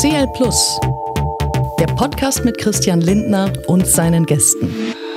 CL Plus, der Podcast mit Christian Lindner und seinen Gästen.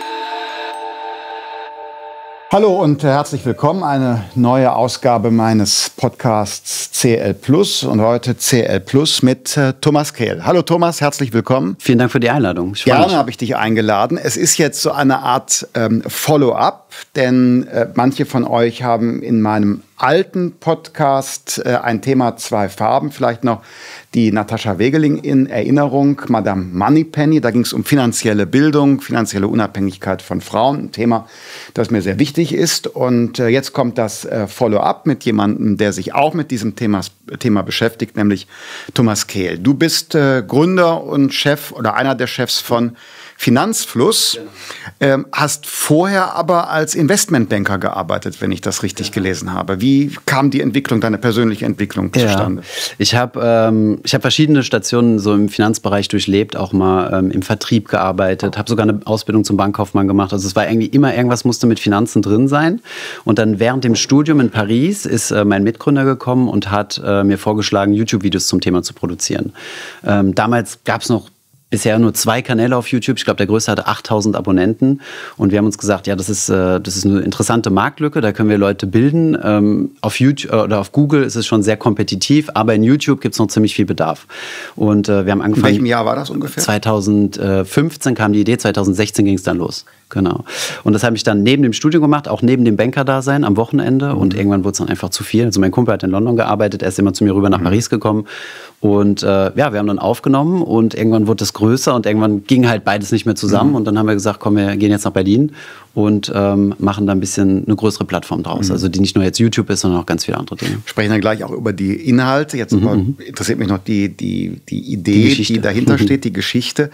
Hallo und herzlich willkommen. Eine neue Ausgabe meines Podcasts CL Plus und heute CL Plus mit Thomas Kehl. Hallo Thomas, herzlich willkommen. Vielen Dank für die Einladung. Gerne habe ich dich eingeladen. Es ist jetzt so eine Art Follow-up, denn manche von euch haben in meinem alten Podcast ein Thema Zwei Farben, vielleicht noch die Natascha Wegeling in Erinnerung, Madame Moneypenny. Da ging es um finanzielle Bildung, finanzielle Unabhängigkeit von Frauen, ein Thema, das mir sehr wichtig ist. Und jetzt kommt das Follow-up mit jemandem, der sich auch mit diesem Thema beschäftigt, nämlich Thomas Kehl. Du bist Gründer und Chef oder einer der Chefs von Finanzfluss, hast vorher aber als Investmentbanker gearbeitet, wenn ich das richtig gelesen habe. Wie kam die Entwicklung, deine persönliche Entwicklung zustande? Ja. Ich habe verschiedene Stationen so im Finanzbereich durchlebt, auch mal im Vertrieb gearbeitet, habe sogar eine Ausbildung zum Bankkaufmann gemacht. Also es war irgendwie immer, irgendwas musste mit Finanzen drin sein. Und dann während dem Studium in Paris ist mein Mitgründer gekommen und hat mir vorgeschlagen, YouTube-Videos zum Thema zu produzieren. Damals gab es noch bisher nur 2 Kanäle auf YouTube. Ich glaube, der größte hatte 8000 Abonnenten. Und wir haben uns gesagt, ja, das ist eine interessante Marktlücke. Da können wir Leute bilden. Auf YouTube oder auf Google ist es schon sehr kompetitiv, aber in YouTube gibt es noch ziemlich viel Bedarf. Und wir haben angefangen. In welchem Jahr war das ungefähr? 2015 kam die Idee, 2016 ging es dann los. Genau. Und das habe ich dann neben dem Studium gemacht, auch neben dem Banker-Dasein am Wochenende. Und irgendwann wurde es dann einfach zu viel. Also mein Kumpel hat in London gearbeitet, er ist immer zu mir rüber nach Paris gekommen. Und ja, wir haben dann aufgenommen und irgendwann wurde es größer und irgendwann ging halt beides nicht mehr zusammen. Und dann haben wir gesagt, komm, wir gehen jetzt nach Berlin und machen da ein bisschen eine größere Plattform draus. Also die nicht nur jetzt YouTube ist, sondern auch ganz viele andere Dinge. Wir sprechen dann gleich auch über die Inhalte. Jetzt interessiert mich noch die Idee, die dahinter steht, die Geschichte.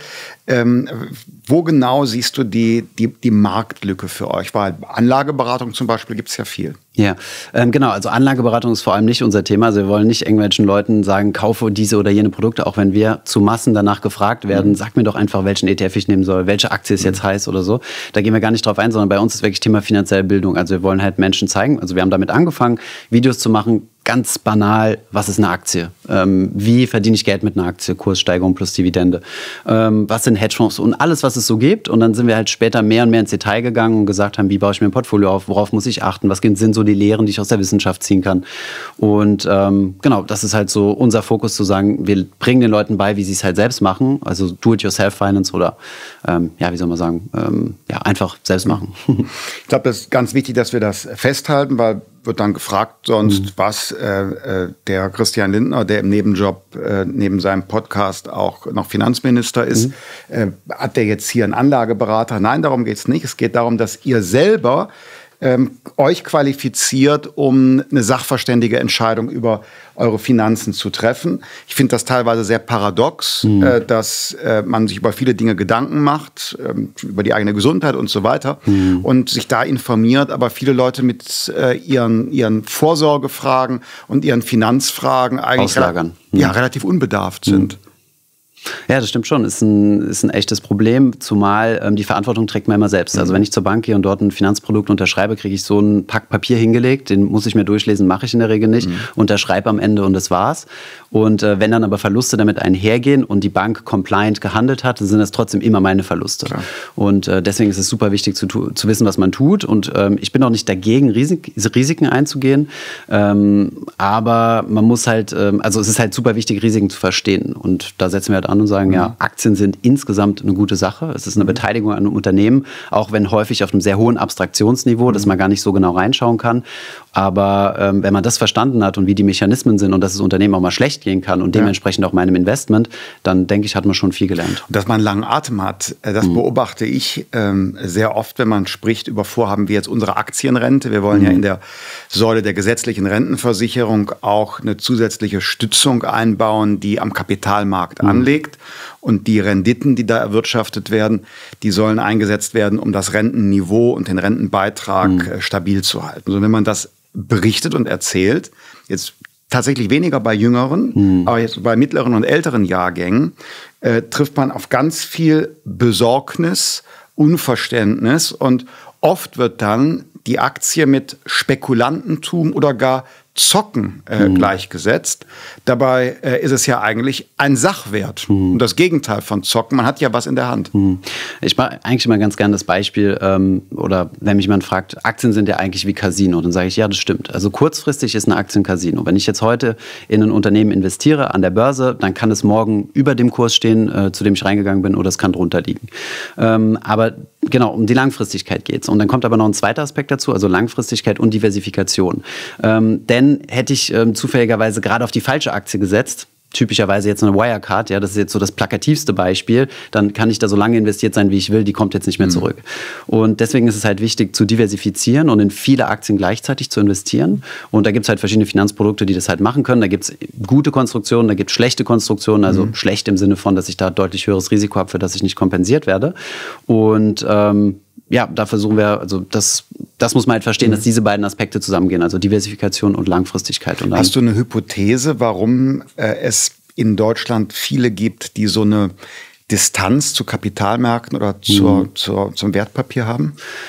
Wo genau siehst du die Marktlücke für euch? Weil Anlageberatung zum Beispiel gibt es ja viel. Ja, genau. Also Anlageberatung ist vor allem nicht unser Thema. Also wir wollen nicht irgendwelchen Leuten sagen, kaufe diese oder jene Produkte, auch wenn wir zu Massen danach gefragt werden, sag mir doch einfach, welchen ETF ich nehmen soll, welche Aktie ist jetzt heiß oder so. Da gehen wir gar nicht drauf ein, sondern bei uns ist wirklich Thema finanzielle Bildung. Also wir wollen halt Menschen zeigen, also wir haben damit angefangen, Videos zu machen, ganz banal, was ist eine Aktie? Wie verdiene ich Geld mit einer Aktie? Kurssteigerung plus Dividende. Was sind Hedgefonds? Und alles, was es so gibt. Und dann sind wir halt später mehr und mehr ins Detail gegangen und gesagt haben, wie baue ich mir ein Portfolio auf? Worauf muss ich achten? Was sind so die Lehren, die ich aus der Wissenschaft ziehen kann? Und genau, das ist halt so unser Fokus, zu sagen, wir bringen den Leuten bei, wie sie es halt selbst machen. Also Do-it-yourself-Finance oder, ja, wie soll man sagen, ja, einfach selbst machen. Ich glaube, das ist ganz wichtig, dass wir das festhalten, weil wird dann gefragt sonst, was der Christian Lindner, der im Nebenjob neben seinem Podcast auch noch Finanzminister ist, hat der jetzt hier einen Anlageberater? Nein, darum geht es nicht. Es geht darum, dass ihr selber euch qualifiziert, um eine sachverständige Entscheidung über eure Finanzen zu treffen. Ich finde das teilweise sehr paradox, dass man sich über viele Dinge Gedanken macht, über die eigene Gesundheit und so weiter und sich da informiert, aber viele Leute mit ihren Vorsorgefragen und ihren Finanzfragen eigentlich relativ unbedarft sind. Ja, das stimmt schon. Ist ein echtes Problem, zumal die Verantwortung trägt man immer selbst. Also wenn ich zur Bank gehe und dort ein Finanzprodukt unterschreibe, kriege ich so einen Pack Papier hingelegt, den muss ich mir durchlesen, mache ich in der Regel nicht, unterschreibe am Ende und das war's. Und wenn dann aber Verluste damit einhergehen und die Bank compliant gehandelt hat, dann sind das trotzdem immer meine Verluste. Klar. Und deswegen ist es super wichtig zu wissen, was man tut. Und ich bin auch nicht dagegen, Risiken einzugehen, aber man muss halt, also es ist halt super wichtig, Risiken zu verstehen. Und da setzen wir halt an und sagen, ja, Aktien sind insgesamt eine gute Sache. Es ist eine Beteiligung an einem Unternehmen, auch wenn häufig auf einem sehr hohen Abstraktionsniveau, dass man gar nicht so genau reinschauen kann. Aber wenn man das verstanden hat und wie die Mechanismen sind und dass das Unternehmen auch mal schlecht gehen kann und dementsprechend auch meinem Investment, dann denke ich, hat man schon viel gelernt. Dass man einen langen Atem hat, das beobachte ich sehr oft, wenn man spricht über Vorhaben wie jetzt unsere Aktienrente. Wir wollen ja in der Säule der gesetzlichen Rentenversicherung auch eine zusätzliche Stützung einbauen, die am Kapitalmarkt anlegt. Und die Renditen, die da erwirtschaftet werden, die sollen eingesetzt werden, um das Rentenniveau und den Rentenbeitrag stabil zu halten. So, wenn man das berichtet und erzählt, jetzt tatsächlich weniger bei jüngeren, aber jetzt bei mittleren und älteren Jahrgängen, trifft man auf ganz viel Besorgnis, Unverständnis und oft wird dann die Aktie mit Spekulantentum oder gar Zocken gleichgesetzt. Dabei ist es ja eigentlich ein Sachwert. Und das Gegenteil von Zocken, man hat ja was in der Hand. Ich mache eigentlich immer ganz gerne das Beispiel, oder wenn mich jemand fragt, Aktien sind ja eigentlich wie Casino, dann sage ich, ja, das stimmt. Also kurzfristig ist eine Aktie ein Casino. Wenn ich jetzt heute in ein Unternehmen investiere an der Börse, dann kann es morgen über dem Kurs stehen, zu dem ich reingegangen bin, oder es kann drunter liegen. Aber genau, um die Langfristigkeit geht es. Und dann kommt aber noch ein zweiter Aspekt dazu, also Langfristigkeit und Diversifikation. Denn hätte ich zufälligerweise gerade auf die falsche Aktie gesetzt, typischerweise jetzt eine Wirecard, ja, das ist jetzt so das plakativste Beispiel, dann kann ich da so lange investiert sein, wie ich will, die kommt jetzt nicht mehr zurück. Und deswegen ist es halt wichtig zu diversifizieren und in viele Aktien gleichzeitig zu investieren. Und da gibt es halt verschiedene Finanzprodukte, die das halt machen können. Da gibt es gute Konstruktionen, da gibt es schlechte Konstruktionen, also schlecht im Sinne von, dass ich da deutlich höheres Risiko habe, für das ich nicht kompensiert werde. Und ja, da versuchen wir, also das muss man halt verstehen, dass diese beiden Aspekte zusammengehen, also Diversifikation und Langfristigkeit. Und hast du eine Hypothese, warum es in Deutschland viele gibt, die so eine Distanz zu Kapitalmärkten oder zum Wertpapier haben?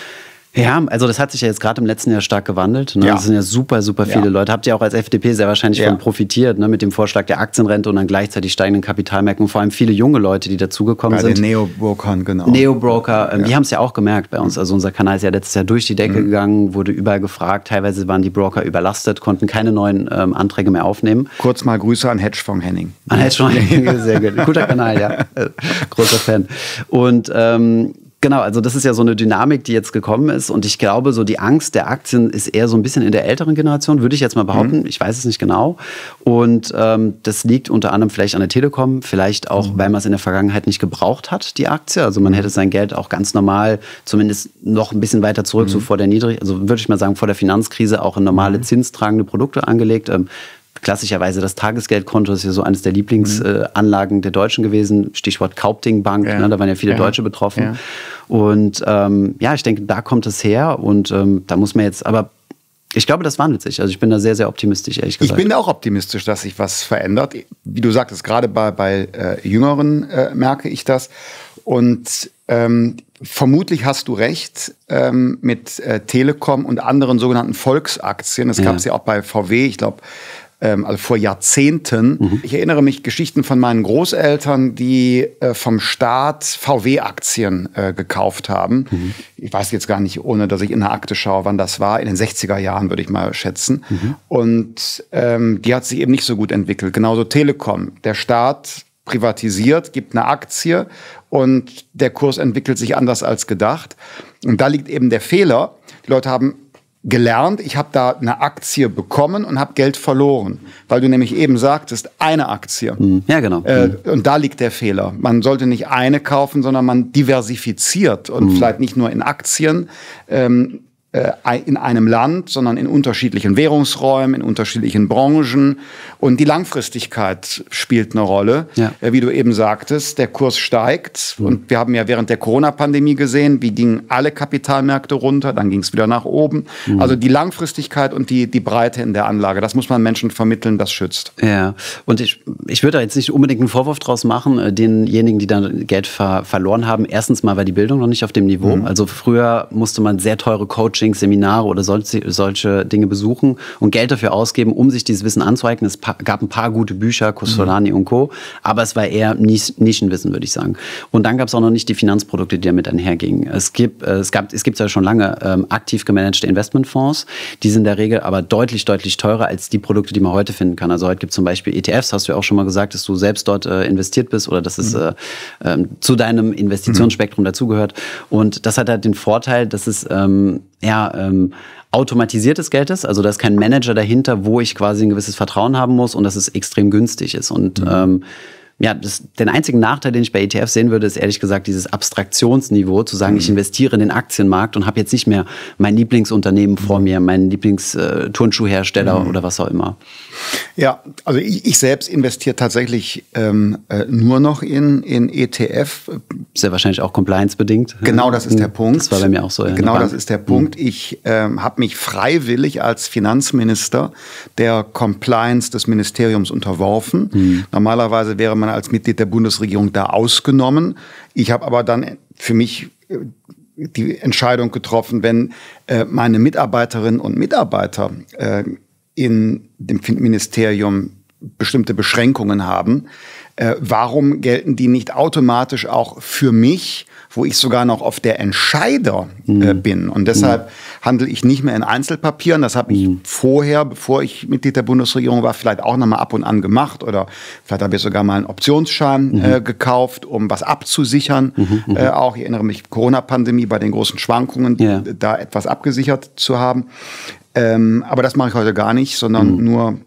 Ja, also das hat sich ja jetzt gerade im letzten Jahr stark gewandelt. Ne? Ja. Das sind ja super viele Leute. Habt ihr auch als FDP sehr wahrscheinlich von profitiert, ne? Mit dem Vorschlag der Aktienrente und dann gleichzeitig steigenden Kapitalmärkten. Und vor allem viele junge Leute, die dazugekommen sind. Bei den Neobrokern, genau. Neobroker, die haben es ja auch gemerkt bei uns. Also unser Kanal ist ja letztes Jahr durch die Decke gegangen, wurde überall gefragt. Teilweise waren die Broker überlastet, konnten keine neuen Anträge mehr aufnehmen. Kurz mal Grüße an Hedgefonds Henning. An Hedgefonds Henning, sehr gut. Guter Kanal, ja. Großer Fan. Und genau, also das ist ja so eine Dynamik, die jetzt gekommen ist. Und ich glaube, so die Angst der Aktien ist eher so ein bisschen in der älteren Generation, würde ich jetzt mal behaupten. Ich weiß es nicht genau. Und das liegt unter anderem vielleicht an der Telekom, vielleicht auch, weil man es in der Vergangenheit nicht gebraucht hat, die Aktie. Also man hätte sein Geld auch ganz normal, zumindest noch ein bisschen weiter zurück, so vor der also würde ich mal sagen, vor der Finanzkrise auch in normale zinstragende Produkte angelegt. Klassischerweise das Tagesgeldkonto ist ja so eines der Lieblingsanlagen der Deutschen gewesen. Stichwort Kaupting Bank, ne, da waren ja viele Deutsche betroffen. Ja. Und ich denke, da kommt es her. Und da muss man jetzt, aber ich glaube, das wandelt sich. Also ich bin da sehr, sehr optimistisch, ehrlich gesagt. Ich bin auch optimistisch, dass sich was verändert. Wie du sagtest, gerade bei Jüngeren merke ich das. Und vermutlich hast du recht mit Telekom und anderen sogenannten Volksaktien. Das gab es ja auch bei VW, ich glaube, also vor Jahrzehnten. Ich erinnere mich Geschichten von meinen Großeltern, die vom Staat VW-Aktien gekauft haben. Ich weiß jetzt gar nicht, ohne dass ich in der Akte schaue, wann das war. In den 60er Jahren, würde ich mal schätzen. Und die hat sich eben nicht so gut entwickelt. Genauso Telekom. Der Staat privatisiert, gibt eine Aktie und der Kurs entwickelt sich anders als gedacht. Und da liegt eben der Fehler. Die Leute haben gelernt, ich habe da eine Aktie bekommen und habe Geld verloren, weil du nämlich eben sagtest, eine Aktie. Ja, genau. Und da liegt der Fehler. Man sollte nicht eine kaufen, sondern man diversifiziert und vielleicht nicht nur in Aktien in einem Land, sondern in unterschiedlichen Währungsräumen, in unterschiedlichen Branchen. Und die Langfristigkeit spielt eine Rolle. Ja. Wie du eben sagtest, der Kurs steigt. Und wir haben ja während der Corona-Pandemie gesehen, wie gingen alle Kapitalmärkte runter, dann ging es wieder nach oben. Also die Langfristigkeit und die Breite in der Anlage, das muss man Menschen vermitteln, das schützt. Ja, und ich würde da jetzt nicht unbedingt einen Vorwurf draus machen, denjenigen, die dann Geld verloren haben. Erstens mal war die Bildung noch nicht auf dem Niveau. Also früher musste man sehr teure Coaching, Seminare oder solche Dinge besuchen und Geld dafür ausgeben, um sich dieses Wissen anzueignen. Es gab ein paar gute Bücher, Costolani und Co., aber es war eher Nischenwissen, würde ich sagen. Und dann gab es auch noch nicht die Finanzprodukte, die damit einhergingen. Es gibt ja schon lange aktiv gemanagte Investmentfonds, die sind in der Regel aber deutlich teurer als die Produkte, die man heute finden kann. Also heute gibt es zum Beispiel ETFs, hast du ja auch schon mal gesagt, dass du selbst dort investiert bist oder dass es zu deinem Investitionsspektrum dazugehört. Und das hat halt den Vorteil, dass es automatisiertes Geld ist, also da ist kein Manager dahinter, wo ich quasi ein gewisses Vertrauen haben muss und dass es extrem günstig ist. Und den einzigen Nachteil, den ich bei ETFs sehen würde, ist ehrlich gesagt dieses Abstraktionsniveau, zu sagen, ich investiere in den Aktienmarkt und habe jetzt nicht mehr mein Lieblingsunternehmen vor mir, meinen Lieblingsturnschuhhersteller oder was auch immer. Ja, also ich selbst investiere tatsächlich nur noch in ETF. Sehr wahrscheinlich auch compliance-bedingt. Genau, das ist der Punkt. Das war bei mir auch so. Genau, das ist der Punkt. Ich habe mich freiwillig als Finanzminister der Compliance des Ministeriums unterworfen. Normalerweise wäre man als Mitglied der Bundesregierung da ausgenommen. Ich habe aber dann für mich die Entscheidung getroffen, wenn meine Mitarbeiterinnen und Mitarbeiter in dem Ministerium bestimmte Beschränkungen haben, warum gelten die nicht automatisch auch für mich, wo ich sogar noch auf der Entscheider bin? Und deshalb handle ich nicht mehr in Einzelpapieren. Das habe ich vorher, bevor ich Mitglied der Bundesregierung war, vielleicht auch noch mal ab und an gemacht. Oder vielleicht habe ich sogar mal einen Optionsschein gekauft, um was abzusichern. Auch, ich erinnere mich, Corona-Pandemie bei den großen Schwankungen, da etwas abgesichert zu haben. Aber das mache ich heute gar nicht, sondern nur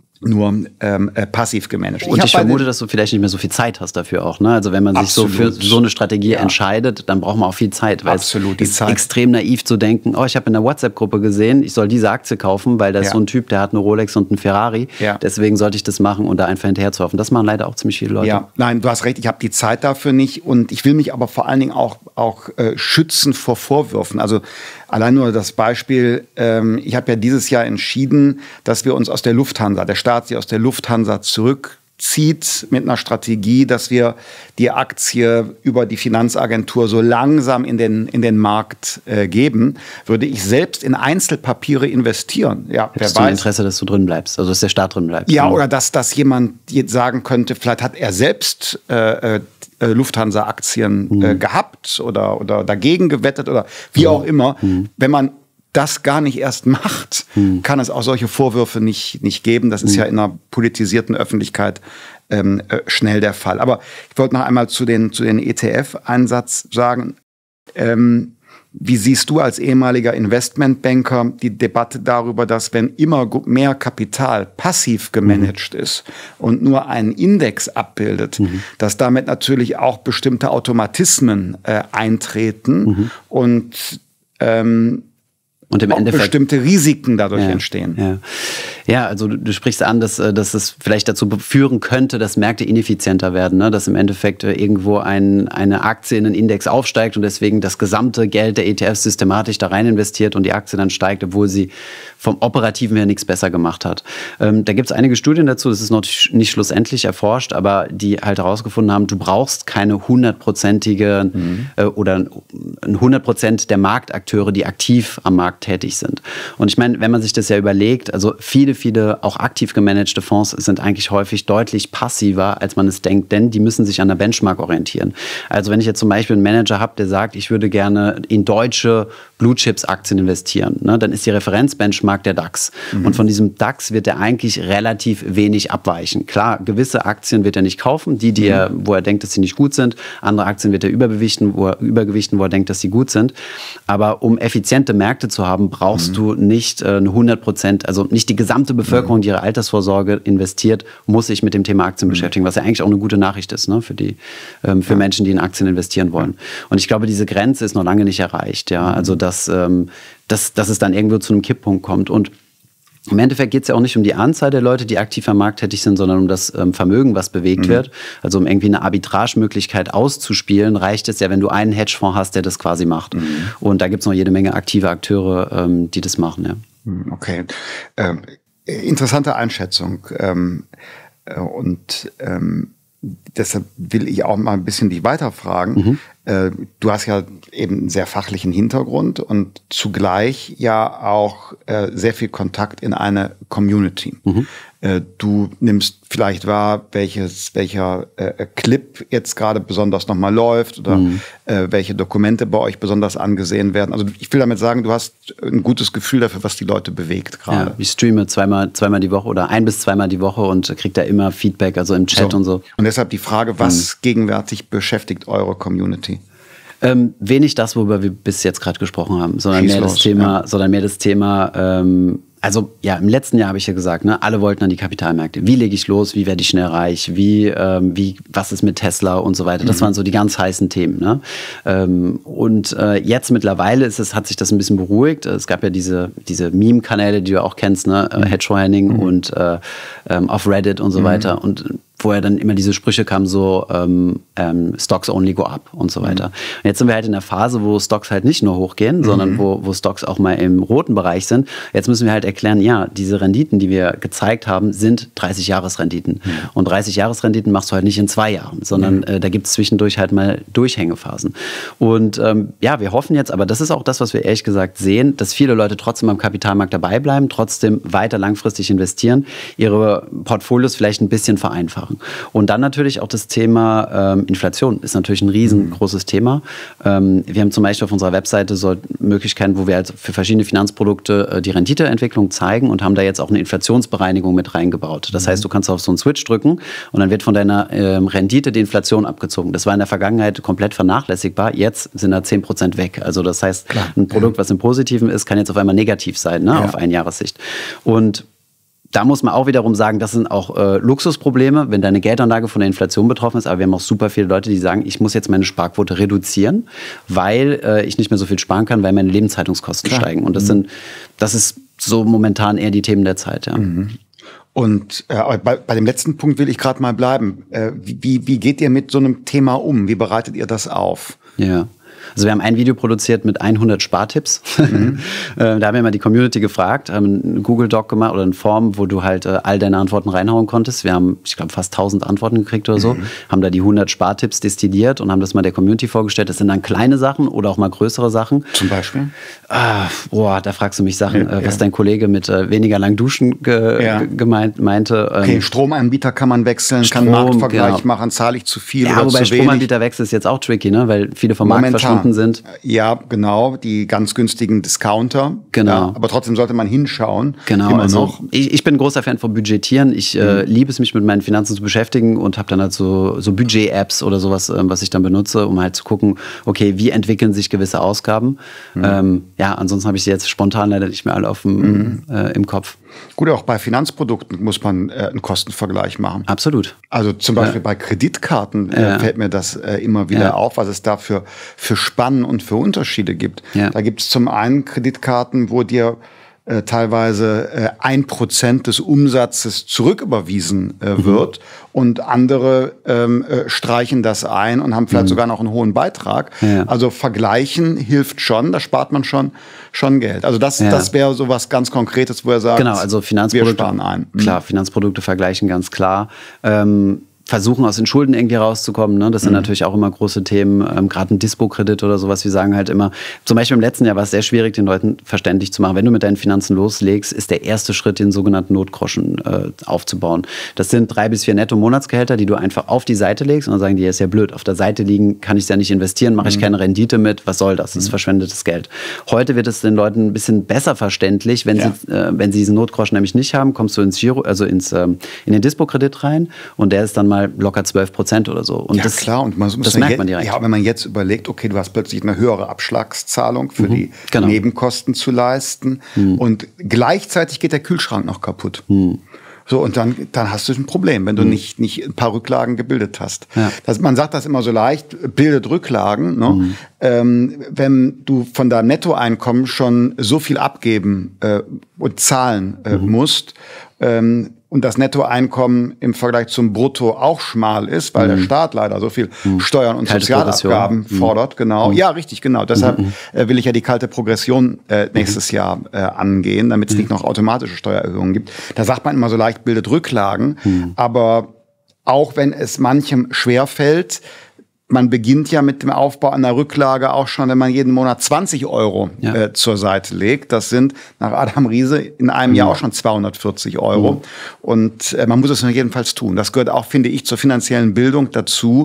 passiv gemanagt. Und ich vermute, dass du vielleicht nicht mehr so viel Zeit hast dafür auch. Ne? Also wenn man sich so für so eine Strategie entscheidet, dann braucht man auch viel Zeit. Weil es ist extrem naiv zu denken, ich habe in der WhatsApp-Gruppe gesehen, ich soll diese Aktie kaufen, weil da ist so ein Typ, der hat eine Rolex und einen Ferrari. Ja. Deswegen sollte ich das machen und da einfach hinterher zu laufen. Das machen leider auch ziemlich viele Leute. Ja, nein, du hast recht, ich habe die Zeit dafür nicht. Und ich will mich aber vor allen Dingen auch schützen vor Vorwürfen. Also allein nur das Beispiel, ich habe ja dieses Jahr entschieden, dass wir uns aus der Lufthansa, der Staat sich aus der Lufthansa zurückzieht mit einer Strategie, dass wir die Aktie über die Finanzagentur so langsam in den Markt geben, würde ich selbst in Einzelpapiere investieren. Ja, wer weiß. Du ein Interesse, dass du drin bleibst, also dass der Staat drin bleibt. Ja, oder dass jemand jetzt sagen könnte, vielleicht hat er selbst Lufthansa-Aktien gehabt oder dagegen gewettet oder wie auch immer. Wenn man das gar nicht erst macht, kann es auch solche Vorwürfe nicht geben. Das ist ja in einer politisierten Öffentlichkeit schnell der Fall. Aber ich wollte noch einmal zu den ETF-Einsatz sagen. Wie siehst du als ehemaliger Investmentbanker die Debatte darüber, dass wenn immer mehr Kapital passiv gemanagt ist und nur einen Index abbildet, dass damit natürlich auch bestimmte Automatismen eintreten und im Endeffekt bestimmte Risiken dadurch entstehen. Ja, also du sprichst an, dass es vielleicht dazu führen könnte, dass Märkte ineffizienter werden, ne? Dass im Endeffekt irgendwo eine Aktie in einen Index aufsteigt und deswegen das gesamte Geld der ETFs systematisch da rein investiert und die Aktie dann steigt, obwohl sie vom Operativen her nichts besser gemacht hat. Da gibt es einige Studien dazu, das ist noch nicht schlussendlich erforscht, aber die halt herausgefunden haben, du brauchst keine 100%ige oder 100% der Marktakteure, die aktiv am Markt tätig sind. Und ich meine, wenn man sich das ja überlegt, also viele auch aktiv gemanagte Fonds sind eigentlich häufig deutlich passiver, als man es denkt, denn die müssen sich an der Benchmark orientieren. Also wenn ich jetzt zum Beispiel einen Manager habe, der sagt, ich würde gerne in deutsche Blue-Chips-Aktien investieren, ne, dann ist die Referenzbenchmark der DAX. Und von diesem DAX wird er eigentlich relativ wenig abweichen. Klar, gewisse Aktien wird er nicht kaufen, wo er denkt, dass sie nicht gut sind. Andere Aktien wird er übergewichten, wo er denkt, dass sie gut sind. Aber um effiziente Märkte zu haben, brauchst du nicht eine 100%, also nicht die gesamte Bevölkerung, die ihre Altersvorsorge investiert, muss sich mit dem Thema Aktien beschäftigen, was ja eigentlich auch eine gute Nachricht ist, ne, für Menschen, die in Aktien investieren wollen. Und ich glaube, diese Grenze ist noch lange nicht erreicht. Ja? Also, dass es dann irgendwo zu einem Kipppunkt kommt. Und im Endeffekt geht es ja auch nicht um die Anzahl der Leute, die aktiv am Markt tätig sind, sondern um das Vermögen, was bewegt wird. Also um irgendwie eine Arbitragemöglichkeit auszuspielen, reicht es ja, wenn du einen Hedgefonds hast, der das quasi macht. Und da gibt es noch jede Menge aktive Akteure, die das machen. Ja. Okay. Interessante Einschätzung. Deshalb will ich auch mal ein bisschen dich weiterfragen. Du hast ja eben einen sehr fachlichen Hintergrund und zugleich ja auch sehr viel Kontakt in eine Community. Du nimmst vielleicht wahr, welcher Clip jetzt gerade besonders nochmal läuft oder welche Dokumente bei euch besonders angesehen werden. Also ich will damit sagen, du hast ein gutes Gefühl dafür, was die Leute bewegt gerade. Ja, ich streame zweimal die Woche oder 1 bis 2 Mal die Woche und kriege da immer Feedback, also im Chat und so. Und deshalb die Frage, was gegenwärtig beschäftigt eure Community? Wenig das, worüber wir bis jetzt gerade gesprochen haben, sondern mehr das Thema, also ja, im letzten Jahr habe ich ja gesagt, ne, alle wollten an die Kapitalmärkte. Wie lege ich los? Wie werde ich schnell reich? Was ist mit Tesla und so weiter? Das waren so die ganz heißen Themen. Ne? Und jetzt mittlerweile hat sich das ein bisschen beruhigt. Es gab ja diese Meme-Kanäle, die du auch kennst, ne? Hedgehow Henning und auf Reddit und so weiter. Und wo dann immer diese Sprüche kamen, so Stocks only go up und so weiter. Und jetzt sind wir halt in der Phase, wo Stocks halt nicht nur hochgehen, sondern wo Stocks auch mal im roten Bereich sind. Jetzt müssen wir halt erklären, ja, diese Renditen, die wir gezeigt haben, sind 30-Jahres-Renditen. Und 30-Jahres-Renditen machst du halt nicht in 2 Jahren, sondern da gibt es zwischendurch halt mal Durchhängephasen. Und ja, wir hoffen jetzt, aber das ist auch das, was wir ehrlich gesagt sehen, dass viele Leute trotzdem am Kapitalmarkt dabei bleiben, trotzdem weiter langfristig investieren, ihre Portfolios vielleicht ein bisschen vereinfachen. Und dann natürlich auch das Thema Inflation ist natürlich ein riesengroßes Thema. Wir haben zum Beispiel auf unserer Webseite so Möglichkeiten, wo wir halt für verschiedene Finanzprodukte die Renditeentwicklung zeigen und haben da jetzt auch eine Inflationsbereinigung mit reingebaut. Das heißt, du kannst auf so einen Switch drücken und dann wird von deiner Rendite die Inflation abgezogen. Das war in der Vergangenheit komplett vernachlässigbar. Jetzt sind da 10% weg. Also das heißt, ein Produkt, was im Positiven ist, kann jetzt auf einmal negativ sein, ne? Auf Einjahressicht. Und da muss man auch wiederum sagen, das sind auch Luxusprobleme, wenn deine Geldanlage von der Inflation betroffen ist. Aber wir haben auch super viele Leute, die sagen, ich muss jetzt meine Sparquote reduzieren, weil ich nicht mehr so viel sparen kann, weil meine Lebenshaltungskosten steigen. Und das ist so momentan eher die Themen der Zeit. Ja. Und bei dem letzten Punkt will ich gerade mal bleiben. Wie geht ihr mit so einem Thema um? Wie bereitet ihr das auf? Ja. Also wir haben ein Video produziert mit 100 Spartipps. Da haben wir mal die Community gefragt, haben einen Google-Doc gemacht oder eine Form, wo du halt all deine Antworten reinhauen konntest. Wir haben, ich glaube, fast 1000 Antworten gekriegt oder so. Haben da die 100 Spartipps destilliert und haben das mal der Community vorgestellt. Das sind dann kleine Sachen oder auch mal größere Sachen. Zum Beispiel? Da fragst du mich Sachen, was dein Kollege mit weniger lang duschen meinte. Okay, Stromanbieter kann man wechseln, kann einen Marktvergleich machen, zahle ich zu viel oder zu wenig. Ja, wobei Stromanbieterwechsel ist jetzt auch tricky, ne? Weil viele vom Markt verschwunden sind. Ja, genau, die ganz günstigen Discounter. Genau. Ja, aber trotzdem sollte man hinschauen. Genau, also ich bin ein großer Fan von Budgetieren. Ich liebe es, mich mit meinen Finanzen zu beschäftigen und habe dann halt so Budget-Apps oder sowas, was ich dann benutze, um halt zu gucken, okay, wie entwickeln sich gewisse Ausgaben. Ansonsten habe ich sie jetzt spontan leider nicht mehr alle im Kopf. Gut, auch bei Finanzprodukten muss man einen Kostenvergleich machen. Absolut. Also zum Beispiel bei Kreditkarten fällt mir das immer wieder auf, was es da für Spannen und für Unterschiede gibt. Ja. Da gibt es zum einen Kreditkarten, wo dir teilweise 1% des Umsatzes zurücküberwiesen wird und andere streichen das ein und haben vielleicht sogar noch einen hohen Beitrag. Ja. Also vergleichen hilft schon, da spart man schon Geld. Also das wäre so was ganz Konkretes, wo er sagt, genau, also Finanzprodukte, wir sparen ein. Klar, Finanzprodukte vergleichen ganz klar. Versuchen aus den Schulden irgendwie rauszukommen. Ne? Das sind natürlich auch immer große Themen, gerade ein Dispo-Kredit oder sowas. Wir sagen halt immer, zum Beispiel im letzten Jahr war es sehr schwierig, den Leuten verständlich zu machen. Wenn du mit deinen Finanzen loslegst, ist der erste Schritt, den sogenannten Notgroschen aufzubauen. Das sind 3 bis 4 Netto-Monatsgehälter, die du einfach auf die Seite legst und dann sagen die, ist ja blöd, auf der Seite liegen kann ich ja nicht investieren, mache ich keine Rendite mit, was soll das? Das ist verschwendetes Geld. Heute wird es den Leuten ein bisschen besser verständlich, wenn sie diesen Notgroschen nämlich nicht haben, kommst du ins Giro, also in den Dispo-Kredit rein und der ist dann mal locker 12% oder so. Und ja, klar. Und das merkt man direkt. Ja, wenn man jetzt überlegt, okay, du hast plötzlich eine höhere Abschlagszahlung für die Nebenkosten zu leisten und gleichzeitig geht der Kühlschrank noch kaputt. So, und dann hast du ein Problem, wenn du nicht ein paar Rücklagen gebildet hast. Ja. Man sagt das immer so leicht, bildet Rücklagen. Ne? Wenn du von deinem Nettoeinkommen schon so viel abgeben und zahlen musst, und das Nettoeinkommen im Vergleich zum Brutto auch schmal ist, weil der Staat leider so viel Steuern und Sozialabgaben fordert. Genau. Ja, richtig, genau. Deshalb will ich ja die kalte Progression nächstes Jahr angehen, damit es nicht noch automatische Steuererhöhungen gibt. Da sagt man immer so leicht, bildet Rücklagen. Aber auch wenn es manchem schwerfällt, man beginnt ja mit dem Aufbau einer Rücklage auch schon, wenn man jeden Monat 20 Euro zur Seite legt. Das sind nach Adam Riese in einem Jahr auch schon 240 Euro. Und man muss es jedenfalls tun. Das gehört auch, finde ich, zur finanziellen Bildung dazu,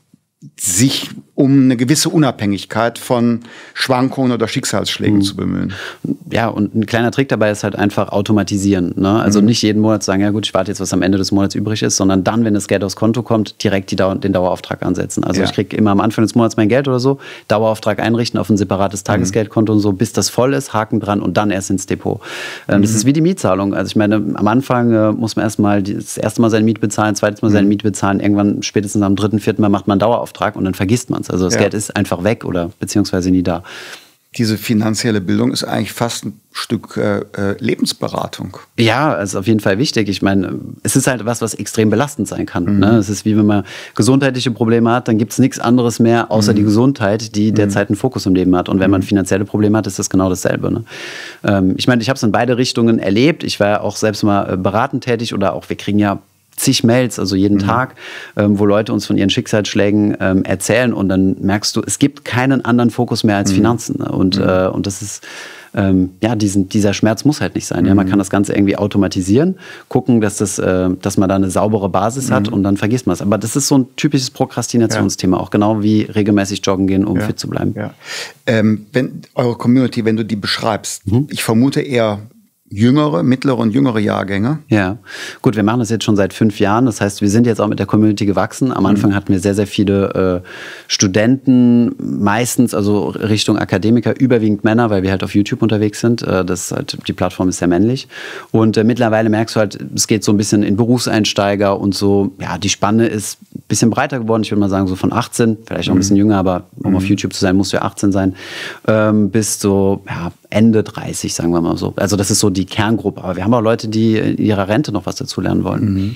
sich um eine gewisse Unabhängigkeit von Schwankungen oder Schicksalsschlägen zu bemühen. Ja, und ein kleiner Trick dabei ist halt einfach automatisieren. Ne? Also nicht jeden Monat sagen, ja gut, ich warte jetzt, was am Ende des Monats übrig ist, sondern dann, wenn das Geld aufs Konto kommt, direkt den Dauerauftrag ansetzen. Also ich kriege immer am Anfang des Monats mein Geld oder so, Dauerauftrag einrichten auf ein separates Tagesgeldkonto und so, bis das voll ist, Haken dran und dann erst ins Depot. Das ist wie die Mietzahlung. Also ich meine, am Anfang muss man erstmal das erste Mal seine Miete bezahlen, zweites Mal seine Miete bezahlen, irgendwann spätestens am 3., 4. Mal macht man einen Dauerauftrag und dann vergisst man es. Also das Geld ist einfach weg oder beziehungsweise nie da. Diese finanzielle Bildung ist eigentlich fast ein Stück Lebensberatung. Ja, ist auf jeden Fall wichtig. Ich meine, es ist halt was extrem belastend sein kann. Ne? Es ist wie wenn man gesundheitliche Probleme hat, dann gibt es nichts anderes mehr außer die Gesundheit, die derzeit einen Fokus im Leben hat. Und wenn man finanzielle Probleme hat, ist das genau dasselbe. Ne? Ich meine, ich habe es in beide Richtungen erlebt. Ich war ja auch selbst mal beratend tätig oder auch, wir kriegen ja zig Mails, also jeden Tag, wo Leute uns von ihren Schicksalsschlägen erzählen und dann merkst du, es gibt keinen anderen Fokus mehr als Finanzen. Ne? Und das ist, dieser Schmerz muss halt nicht sein. Ja? Man kann das Ganze irgendwie automatisieren, gucken, dass man da eine saubere Basis hat und dann vergisst man es. Aber das ist so ein typisches Prokrastinationsthema, auch genau wie regelmäßig joggen gehen, um fit zu bleiben. Ja. Wenn eure Community, wenn du die beschreibst, ich vermute eher mittlere und jüngere Jahrgänge. Ja, gut, wir machen das jetzt schon seit 5 Jahren. Das heißt, wir sind jetzt auch mit der Community gewachsen. Am Anfang hatten wir sehr, sehr viele Studenten, meistens also Richtung Akademiker, überwiegend Männer, weil wir halt auf YouTube unterwegs sind. Die Plattform ist sehr männlich. Und mittlerweile merkst du halt, es geht so ein bisschen in Berufseinsteiger und so. Ja, die Spanne ist ein bisschen breiter geworden. Ich würde mal sagen, so von 18, vielleicht auch ein bisschen jünger, aber um auf YouTube zu sein, musst du ja 18 sein, bis so Ende 30, sagen wir mal so. Also das ist so die Kerngruppe. Aber wir haben auch Leute, die in ihrer Rente noch was dazu lernen wollen.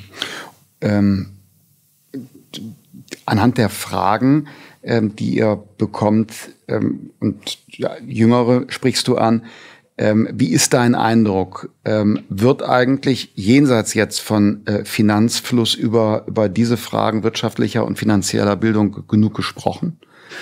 Anhand der Fragen, die ihr bekommt, und Jüngere sprichst du an, wie ist dein Eindruck? Wird eigentlich jenseits jetzt von Finanzfluss über diese Fragen wirtschaftlicher und finanzieller Bildung genug gesprochen?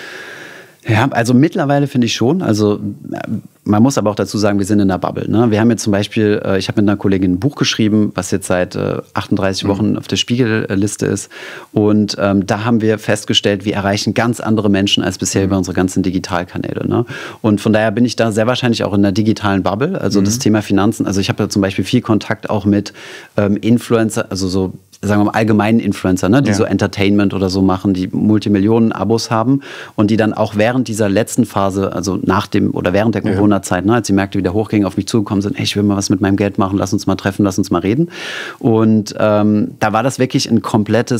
Ja, also mittlerweile finde ich schon. Also man muss aber auch dazu sagen, wir sind in einer Bubble. Ne? Wir haben jetzt zum Beispiel, ich habe mit einer Kollegin ein Buch geschrieben, was jetzt seit 38 Wochen auf der Spiegelliste ist. Und da haben wir festgestellt, wir erreichen ganz andere Menschen als bisher über unsere ganzen Digitalkanäle. Ne? Und von daher bin ich da sehr wahrscheinlich auch in einer digitalen Bubble. Also das Thema Finanzen. Also ich habe da zum Beispiel viel Kontakt auch mit Influencer, also so sagen wir mal allgemeinen Influencer, ne, die so Entertainment oder so machen, die Multimillionen Abos haben und die dann auch während dieser letzten Phase, also während der Corona-Zeit, ne, als die Märkte wieder hochgingen, auf mich zugekommen sind, ich will mal was mit meinem Geld machen, lass uns mal treffen, lass uns mal reden. Und da war das wirklich ein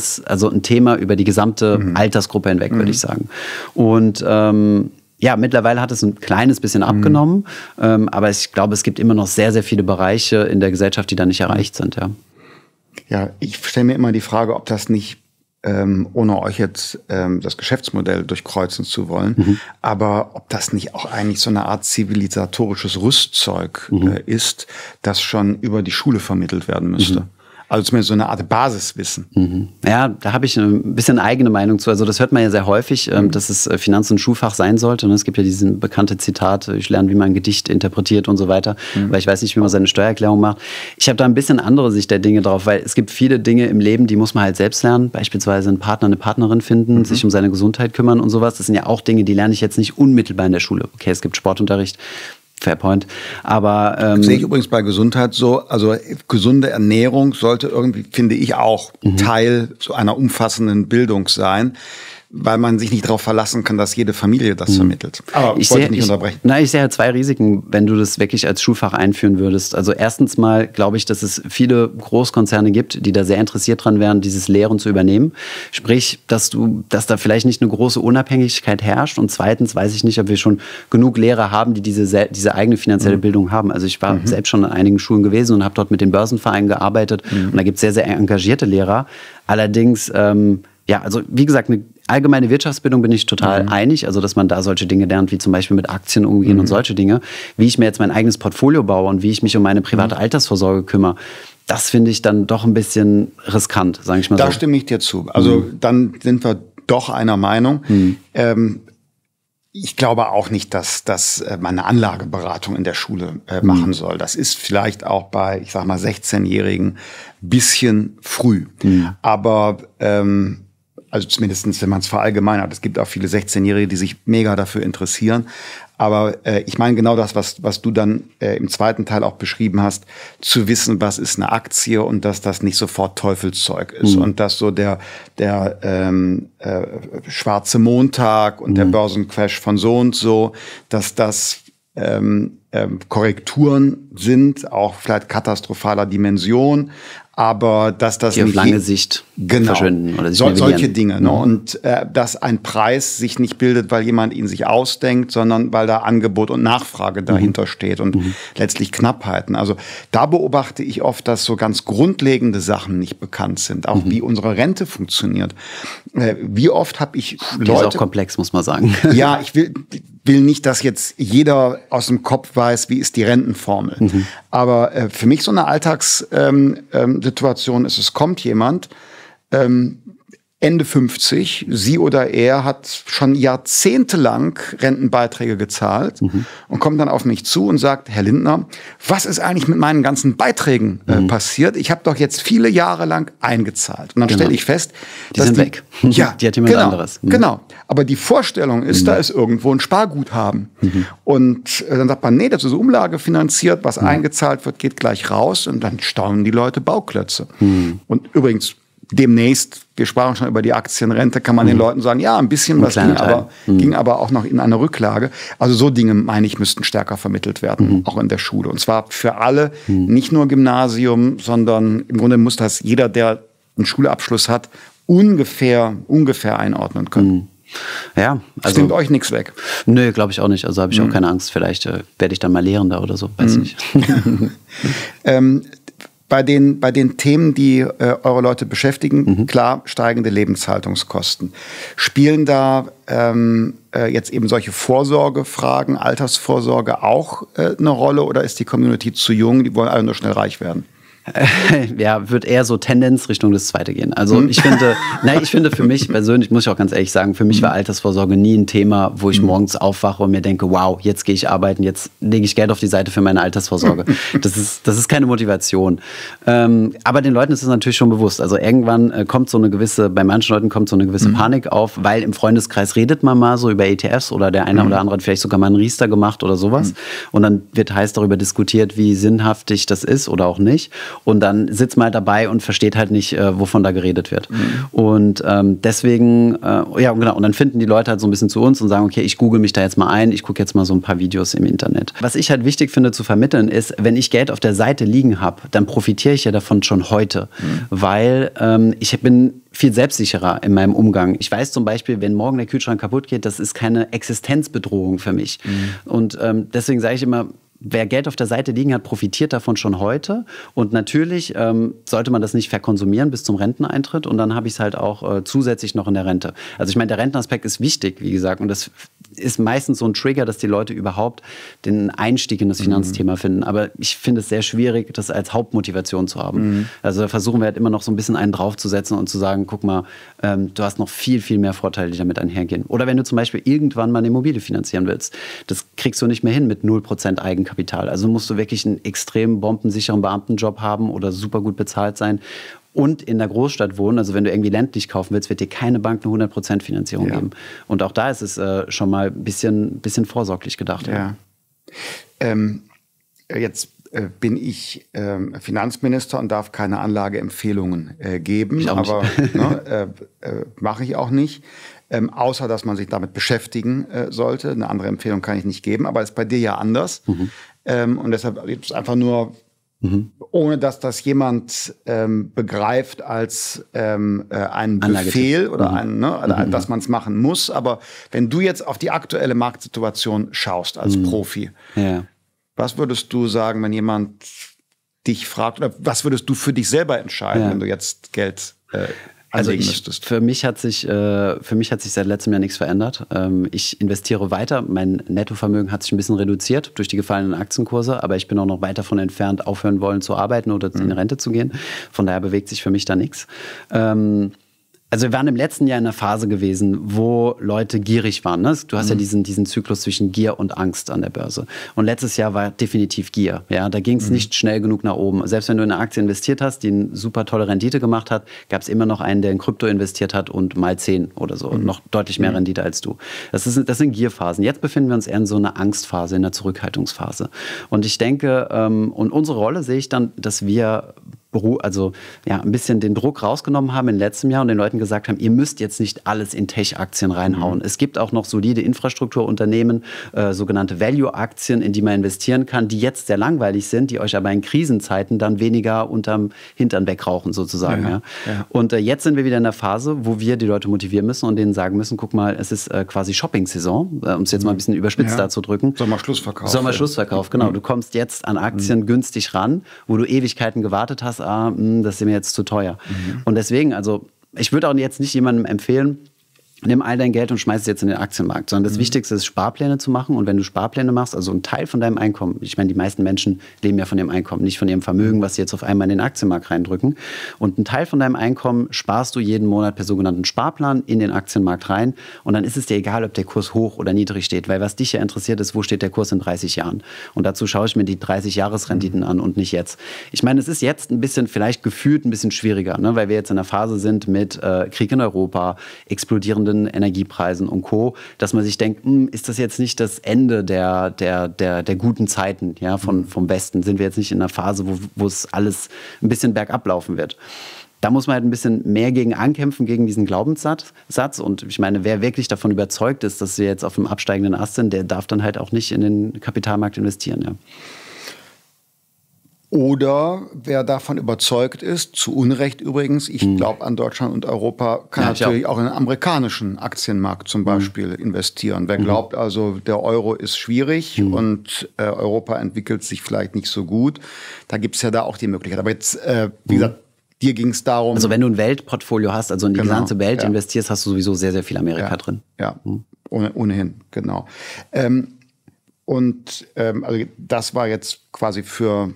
Thema über die gesamte Altersgruppe hinweg, würde ich sagen. Und mittlerweile hat es ein kleines bisschen abgenommen, aber ich glaube, es gibt immer noch sehr, sehr viele Bereiche in der Gesellschaft, die da nicht erreicht sind, ja. Ja, ich stelle mir immer die Frage, ob das nicht, ohne euch jetzt das Geschäftsmodell durchkreuzen zu wollen, aber ob das nicht auch eigentlich so eine Art zivilisatorisches Rüstzeug ist, das schon über die Schule vermittelt werden müsste. Also zumindest so eine Art Basiswissen. Ja, da habe ich ein bisschen eigene Meinung zu. Also das hört man ja sehr häufig, dass es Finanz- und Schulfach sein sollte. Und es gibt ja diesen bekannte Zitat, ich lerne, wie man ein Gedicht interpretiert und so weiter, weil ich weiß nicht, wie man seine Steuererklärung macht. Ich habe da ein bisschen andere Sicht der Dinge drauf, weil es gibt viele Dinge im Leben, die muss man halt selbst lernen. Beispielsweise einen Partner, eine Partnerin finden, sich um seine Gesundheit kümmern und sowas. Das sind ja auch Dinge, die lerne ich jetzt nicht unmittelbar in der Schule. Okay, es gibt Sportunterricht. Fairpoint. Aber sehe ich übrigens bei Gesundheit so, also gesunde Ernährung sollte irgendwie, finde ich, auch Teil so einer umfassenden Bildung sein, weil man sich nicht darauf verlassen kann, dass jede Familie das vermittelt. Aber ich wollte nicht unterbrechen. Ich sehe halt 2 Risiken, wenn du das wirklich als Schulfach einführen würdest. Also erstens mal glaube ich, dass es viele Großkonzerne gibt, die da sehr interessiert dran wären, dieses Lehren zu übernehmen. Sprich, dass da vielleicht nicht eine große Unabhängigkeit herrscht. Und zweitens weiß ich nicht, ob wir schon genug Lehrer haben, die diese eigene finanzielle Bildung haben. Also ich war selbst schon an einigen Schulen gewesen und habe dort mit den Börsenvereinen gearbeitet. Und da gibt es sehr, sehr engagierte Lehrer. Allerdings, also wie gesagt, eine allgemeine Wirtschaftsbildung bin ich total einig, also dass man da solche Dinge lernt, wie zum Beispiel mit Aktien umgehen und solche Dinge. Wie ich mir jetzt mein eigenes Portfolio baue und wie ich mich um meine private Altersvorsorge kümmere, das finde ich dann doch ein bisschen riskant, sage ich mal so. Da stimme ich dir zu. Also dann sind wir doch einer Meinung. Ich glaube auch nicht, dass man eine Anlageberatung in der Schule machen soll. Das ist vielleicht auch bei, ich sag mal, 16-Jährigen bisschen früh. Aber also zumindest, wenn man es verallgemeinert. Es gibt auch viele 16-Jährige, die sich mega dafür interessieren. Aber ich meine genau das, was du dann im zweiten Teil auch beschrieben hast, zu wissen, was ist eine Aktie und dass das nicht sofort Teufelszeug ist und dass so der schwarze Montag und der Börsencrash von so und so, dass das Korrekturen sind, auch vielleicht katastrophaler Dimension, aber dass das die auf nicht lange Sicht verschwinden oder sich solche Dinge. Ne? Und dass ein Preis sich nicht bildet, weil jemand ihn sich ausdenkt, sondern weil da Angebot und Nachfrage dahinter steht und letztlich Knappheiten. Also da beobachte ich oft, dass so ganz grundlegende Sachen nicht bekannt sind, auch wie unsere Rente funktioniert. Wie oft habe ich Leute... Die ist auch komplex, muss man sagen. Ja, ich will nicht, dass jetzt jeder aus dem Kopf weiß, wie ist die Rentenformel. Aber für mich so eine Alltagssituation ist, es kommt jemand, Ende 50, sie oder er hat schon jahrzehntelang Rentenbeiträge gezahlt und kommt dann auf mich zu und sagt, Herr Lindner, was ist eigentlich mit meinen ganzen Beiträgen passiert? Ich habe doch jetzt viele Jahre lang eingezahlt. Und dann stelle ich fest, die sind weg. Ja, die hat jemand anderes. Genau. Aber die Vorstellung ist, da ist irgendwo ein Sparguthaben. Und dann sagt man, nee, das ist umlagefinanziert, was eingezahlt wird, geht gleich raus. Und dann staunen die Leute Bauklötze. Und übrigens, demnächst, wir sprachen schon über die Aktienrente, kann man den Leuten sagen, ja, ein bisschen was ging aber auch noch in eine Rücklage. Also so Dinge, meine ich, müssten stärker vermittelt werden, auch in der Schule. Und zwar für alle, nicht nur Gymnasium, sondern im Grunde muss das jeder, der einen Schulabschluss hat, ungefähr einordnen können. Ja, also stimmt euch nichts weg. Nö, glaube ich auch nicht. Also habe ich auch keine Angst. Vielleicht werde ich dann mal Lehrender oder so, weiß nicht. Bei den Themen, die eure Leute beschäftigen, klar, steigende Lebenshaltungskosten. Spielen da jetzt eben solche Vorsorgefragen, Altersvorsorge auch eine Rolle, oder ist die Community zu jung, die wollen alle nur schnell reich werden? Ja, wird eher so Tendenz Richtung das Zweite gehen. Also ich finde für mich persönlich, muss ich auch ganz ehrlich sagen, für mich war Altersvorsorge nie ein Thema, wo ich morgens aufwache und mir denke, wow, jetzt gehe ich arbeiten, jetzt lege ich Geld auf die Seite für meine Altersvorsorge. Das ist keine Motivation. Aber den Leuten ist es natürlich schon bewusst. Also irgendwann kommt bei manchen Leuten kommt so eine gewisse Panik auf, weil im Freundeskreis redet man mal so über ETFs oder der eine oder andere hat vielleicht sogar mal einen Riester gemacht oder sowas. Und dann wird heiß darüber diskutiert, wie sinnhaftig das ist oder auch nicht. Und dann sitzt man halt dabei und versteht halt nicht, wovon da geredet wird. Und deswegen, ja genau, und dann finden die Leute halt so ein bisschen zu uns und sagen, okay, ich google mich da jetzt mal ein, ich gucke jetzt mal so ein paar Videos im Internet. Was ich halt wichtig finde zu vermitteln ist, wenn ich Geld auf der Seite liegen habe, dann profitiere ich ja davon schon heute, weil ich bin viel selbstsicherer in meinem Umgang. Ich weiß zum Beispiel, wenn morgen der Kühlschrank kaputt geht, das ist keine Existenzbedrohung für mich. Und deswegen sage ich immer, wer Geld auf der Seite liegen hat, profitiert davon schon heute. Und natürlich sollte man das nicht verkonsumieren bis zum Renteneintritt. Und dann habe ich es halt auch zusätzlich noch in der Rente. Also ich meine, der Rentenaspekt ist wichtig, wie gesagt. Und das ist meistens so ein Trigger, dass die Leute überhaupt den Einstieg in das Finanzthema finden. Aber ich finde es sehr schwierig, das als Hauptmotivation zu haben. Also da versuchen wir halt immer noch so ein bisschen einen draufzusetzen und zu sagen, guck mal, du hast noch viel, viel mehr Vorteile, die damit einhergehen. Oder wenn du zum Beispiel irgendwann mal eine Immobilie finanzieren willst, das kriegst du nicht mehr hin mit 0% Eigenkapital. Also musst du wirklich einen extrem bombensicheren Beamtenjob haben oder super gut bezahlt sein und in der Großstadt wohnen. Also wenn du irgendwie ländlich kaufen willst, wird dir keine Bank eine 100% Finanzierung geben. Und auch da ist es schon mal ein bisschen vorsorglich gedacht. Ja. Jetzt bin ich Finanzminister und darf keine Anlageempfehlungen geben. Aber mache ich auch nicht. Außer, dass man sich damit beschäftigen sollte. Eine andere Empfehlung kann ich nicht geben. Aber ist bei dir ja anders. Und deshalb ist es einfach nur, ohne dass das jemand begreift als einen Befehl oder dass man es machen muss. Aber wenn du jetzt auf die aktuelle Marktsituation schaust als Profi, was würdest du sagen, wenn jemand dich fragt, oder was würdest du für dich selber entscheiden, wenn du jetzt Geld anlegen müsstest? Für mich hat sich seit letztem Jahr nichts verändert. Ich investiere weiter. Mein Nettovermögen hat sich ein bisschen reduziert durch die gefallenen Aktienkurse, aber ich bin auch noch weit davon entfernt, aufhören wollen zu arbeiten oder in Rente zu gehen. Von daher bewegt sich für mich da nichts. Also wir waren im letzten Jahr in einer Phase gewesen, wo Leute gierig waren. Ne? Du hast ja diesen Zyklus zwischen Gier und Angst an der Börse. Und letztes Jahr war definitiv Gier. Ja? Da ging es nicht schnell genug nach oben. Selbst wenn du in eine Aktie investiert hast, die eine super tolle Rendite gemacht hat, gab es immer noch einen, der in Krypto investiert hat und mal 10 oder so. Und noch deutlich mehr Rendite als du. Das sind Gierphasen. Jetzt befinden wir uns eher in so einer Angstphase, in einer Zurückhaltungsphase. Und ich denke, und unsere Rolle sehe ich dann, dass wir ein bisschen den Druck rausgenommen haben im letzten Jahr und den Leuten gesagt haben, ihr müsst jetzt nicht alles in Tech-Aktien reinhauen. Es gibt auch noch solide Infrastrukturunternehmen, sogenannte Value-Aktien, in die man investieren kann, die jetzt sehr langweilig sind, die euch aber in Krisenzeiten dann weniger unterm Hintern wegrauchen sozusagen. Ja. Und jetzt sind wir wieder in der Phase, wo wir die Leute motivieren müssen und denen sagen müssen, guck mal, es ist quasi Shopping-Saison, um es jetzt mal ein bisschen überspitzt darzudrücken. Sommerschlussverkauf. Genau. Du kommst jetzt an Aktien günstig ran, wo du Ewigkeiten gewartet hast, das ist mir jetzt zu teuer. Und deswegen, also ich würde auch jetzt nicht jemandem empfehlen, nimm all dein Geld und schmeiß es jetzt in den Aktienmarkt. Sondern das Wichtigste ist, Sparpläne zu machen. Und wenn du Sparpläne machst, also ein Teil von deinem Einkommen, ich meine, die meisten Menschen leben ja von ihrem Einkommen, nicht von ihrem Vermögen, was sie jetzt auf einmal in den Aktienmarkt reindrücken. Und ein Teil von deinem Einkommen sparst du jeden Monat per sogenannten Sparplan in den Aktienmarkt rein. Und dann ist es dir egal, ob der Kurs hoch oder niedrig steht. Weil was dich ja interessiert ist, wo steht der Kurs in 30 Jahren? Und dazu schaue ich mir die 30-Jahres-Renditen an und nicht jetzt. Ich meine, es ist jetzt ein bisschen, vielleicht gefühlt ein bisschen schwieriger, ne? Weil wir jetzt in einer Phase sind mit Krieg in Europa, explodierenden Energiepreisen und Co., dass man sich denkt, ist das jetzt nicht das Ende der guten Zeiten, ja, vom Westen? Sind wir jetzt nicht in einer Phase, wo es alles ein bisschen bergab laufen wird? Da muss man halt ein bisschen mehr gegen ankämpfen, gegen diesen Glaubenssatz. Und ich meine, wer wirklich davon überzeugt ist, dass wir jetzt auf dem absteigenden Ast sind, der darf dann halt auch nicht in den Kapitalmarkt investieren, ja. Oder wer davon überzeugt ist, zu Unrecht übrigens, ich glaube an Deutschland und Europa, kann natürlich auch in den amerikanischen Aktienmarkt zum Beispiel investieren. Wer glaubt also, der Euro ist schwierig und Europa entwickelt sich vielleicht nicht so gut, da gibt es ja da auch die Möglichkeit. Aber jetzt, wie gesagt, dir ging es darum... Also wenn du ein Weltportfolio hast, also in die gesamte Welt investierst, hast du sowieso sehr, sehr viel Amerika drin. Ja, ohnehin, genau. Also das war jetzt quasi für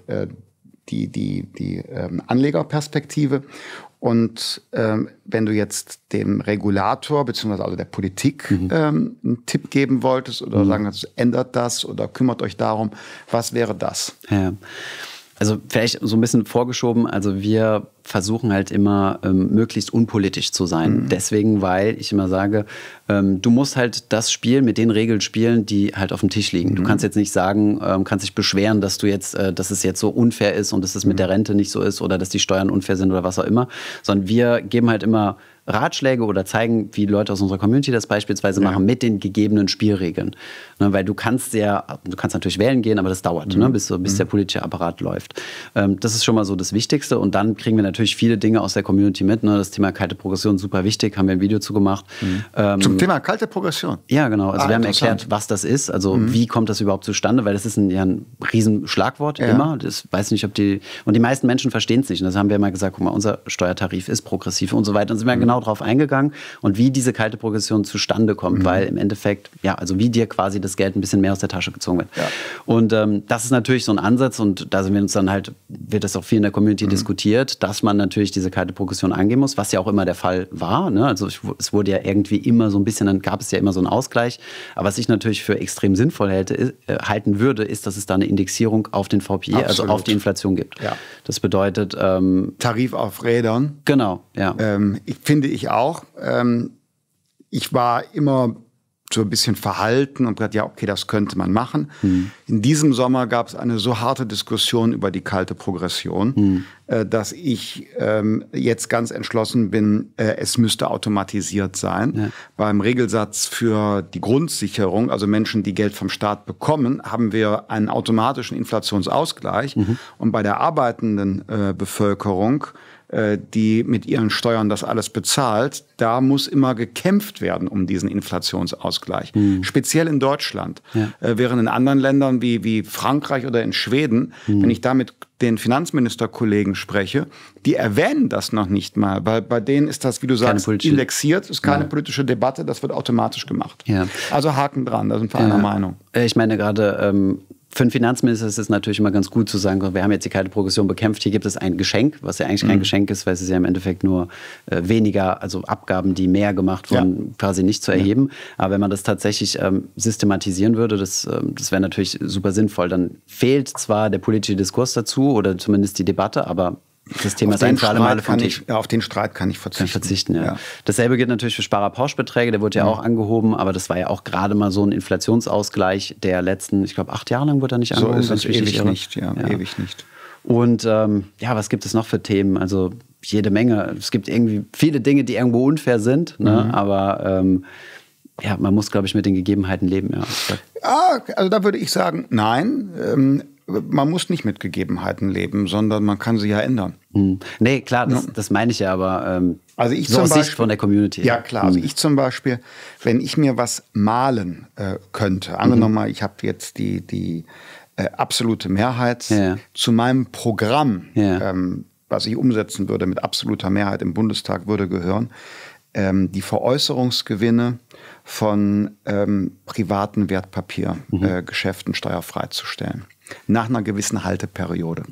die Anlegerperspektive. Und wenn du jetzt dem Regulator beziehungsweise also der Politik einen Tipp geben wolltest oder sagen, ändert das oder kümmert euch darum, was wäre das? Ja. Also vielleicht so ein bisschen vorgeschoben, also wir versuchen halt immer möglichst unpolitisch zu sein. Deswegen, weil ich immer sage, du musst halt das Spiel mit den Regeln spielen, die halt auf dem Tisch liegen. Du kannst jetzt nicht sagen, kannst dich beschweren, dass dass es jetzt so unfair ist und dass es mit der Rente nicht so ist oder dass die Steuern unfair sind oder was auch immer, sondern wir geben halt immer Ratschläge oder zeigen, wie Leute aus unserer Community das beispielsweise machen, mit den gegebenen Spielregeln. Ne, weil du kannst natürlich wählen gehen, aber das dauert, bis der politische Apparat läuft. Das ist schon mal so das Wichtigste. Und dann kriegen wir natürlich viele Dinge aus der Community mit. Ne? Das Thema kalte Progression, super wichtig, haben wir ein Video zu gemacht. Zum Thema kalte Progression? Ja, genau. Also wir haben erklärt, was das ist. Also wie kommt das überhaupt zustande? Weil das ist ein Riesenschlagwort immer. Das weiß nicht, und die meisten Menschen verstehen es nicht. Und das haben wir immer gesagt, guck mal, unser Steuertarif ist progressiv und so weiter. Und sind wir genau drauf eingegangen und wie diese kalte Progression zustande kommt, weil im Endeffekt, also wie dir quasi das Geld ein bisschen mehr aus der Tasche gezogen wird. Ja. Und das ist natürlich so ein Ansatz und da sind wir uns dann halt, wird das auch viel in der Community diskutiert, dass man natürlich diese kalte Progression angehen muss, was ja auch immer der Fall war. Ne? Also es wurde ja irgendwie immer so ein bisschen, dann gab es ja immer so einen Ausgleich. Aber was ich natürlich für extrem sinnvoll halten würde, ist, dass es da eine Indexierung auf den VPI, also auf die Inflation gibt. Ja. Das bedeutet Tarif auf Rädern. Genau, ja. Ich auch. Ich war immer so ein bisschen verhalten und gesagt, ja, okay, das könnte man machen. In diesem Sommer gab es eine so harte Diskussion über die kalte Progression, dass ich jetzt ganz entschlossen bin, es müsste automatisiert sein. Ja. Beim Regelsatz für die Grundsicherung, also Menschen, die Geld vom Staat bekommen, haben wir einen automatischen Inflationsausgleich. Und bei der arbeitenden Bevölkerung, die mit ihren Steuern das alles bezahlt, da muss immer gekämpft werden um diesen Inflationsausgleich. Speziell in Deutschland. Ja. Während in anderen Ländern wie Frankreich oder in Schweden, wenn ich da mit den Finanzministerkollegen spreche, die erwähnen das noch nicht mal, weil bei denen ist das, wie du sagst, indexiert, ist keine politische Debatte, das wird automatisch gemacht. Ja. Also Haken dran, da sind wir einer Meinung. Ich meine gerade, für einen Finanzminister ist es natürlich immer ganz gut zu sagen, wir haben jetzt die kalte Progression bekämpft, hier gibt es ein Geschenk, was ja eigentlich kein Geschenk ist, weil es ist ja im Endeffekt nur weniger, also Abgaben, die mehr gemacht wurden, quasi nicht zu erheben. Aber wenn man das tatsächlich systematisieren würde, das wäre natürlich super sinnvoll. Dann fehlt zwar der politische Diskurs dazu oder zumindest die Debatte, aber das Thema ist ein für alle Male vom Tisch. Auf den Streit kann ich verzichten. Ja. Dasselbe gilt natürlich für Sparerpauschbeträge, der wurde ja auch angehoben, aber das war ja auch gerade mal so ein Inflationsausgleich der letzten, ich glaube 8 Jahre lang wurde er nicht angehoben. So ist es ewig nicht, ewig nicht. Und was gibt es noch für Themen? Also jede Menge. Es gibt irgendwie viele Dinge, die irgendwo unfair sind, ne? Aber man muss, glaube ich, mit den Gegebenheiten leben. Ja, also da würde ich sagen, nein. Man muss nicht mit Gegebenheiten leben, sondern man kann sie ja ändern. Nee, klar, das meine ich ja, aber also ich so zum aus Beispiel, Sicht von der Community. Ja, klar. Also ich zum Beispiel, wenn ich mir was malen könnte, angenommen mal, ich habe jetzt die absolute Mehrheit zu meinem Programm, was ich umsetzen würde mit absoluter Mehrheit im Bundestag, würde gehören, die Veräußerungsgewinne von privaten Wertpapiergeschäften steuerfrei zu stellen. Nach einer gewissen Halteperiode.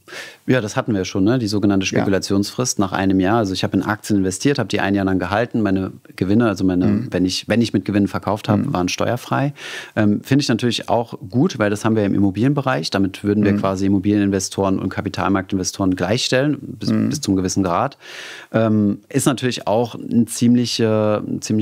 Ja, das hatten wir schon, ne? Die sogenannte Spekulationsfrist nach einem Jahr. Also ich habe in Aktien investiert, habe die ein Jahr lang gehalten. Meine Gewinne, also wenn ich mit Gewinnen verkauft habe, waren steuerfrei. Finde ich natürlich auch gut, weil das haben wir im Immobilienbereich. Damit würden wir quasi Immobilieninvestoren und Kapitalmarktinvestoren gleichstellen, bis zum gewissen Grad. Ist natürlich auch eine ziemliche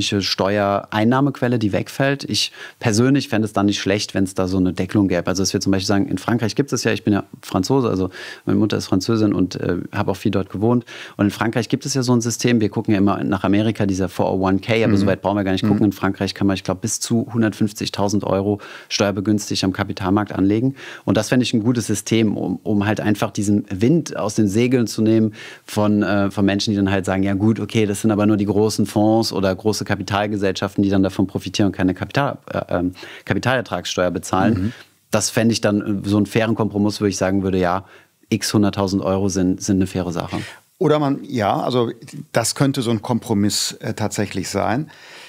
Steuereinnahmequelle, die wegfällt. Ich persönlich fände es dann nicht schlecht, wenn es da so eine Deckelung gäbe. Also dass wir zum Beispiel sagen, in Frankreich gibt es ja, ich bin ja Franzose, also meine Mutter ist Französin und habe auch viel dort gewohnt. Und in Frankreich gibt es ja so ein System, wir gucken ja immer nach Amerika, dieser 401k, aber so weit brauchen wir gar nicht gucken. In Frankreich kann man, ich glaube, bis zu 150.000 € steuerbegünstigt am Kapitalmarkt anlegen. Und das fände ich ein gutes System, um halt einfach diesen Wind aus den Segeln zu nehmen von Menschen, die dann halt sagen, ja gut, okay, das sind aber nur die großen Fonds oder große Kapitalgesellschaften, die dann davon profitieren und keine Kapitalertragssteuer bezahlen. Das fände ich dann so einen fairen Kompromiss, wo ich sagen würde, ja, x 100.000 € sind eine faire Sache. Oder also das könnte so ein Kompromiss tatsächlich sein.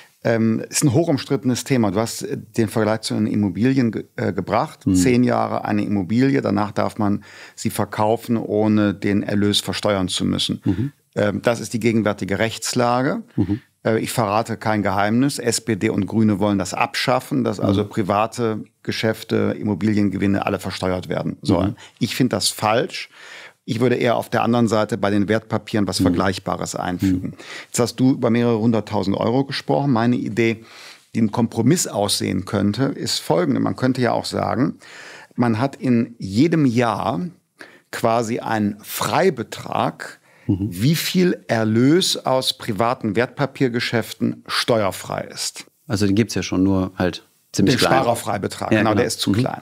Ist ein hochumstrittenes Thema. Du hast den Vergleich zu den Immobilien gebracht. 10 Jahre eine Immobilie, danach darf man sie verkaufen, ohne den Erlös versteuern zu müssen. Das ist die gegenwärtige Rechtslage. Ich verrate kein Geheimnis. SPD und Grüne wollen das abschaffen, dass also private Geschäfte, Immobiliengewinne alle versteuert werden sollen. Ich finde das falsch. Ich würde eher auf der anderen Seite bei den Wertpapieren was Vergleichbares einfügen. Jetzt hast du über mehrere 100.000 € gesprochen. Meine Idee, die ein Kompromiss aussehen könnte, ist folgende. Man könnte ja auch sagen, man hat in jedem Jahr quasi einen Freibetrag, wie viel Erlös aus privaten Wertpapiergeschäften steuerfrei ist. Also den gibt es ja schon, nur halt ziemlich klein. Den Sparerfreibetrag, genau, der ist zu klein.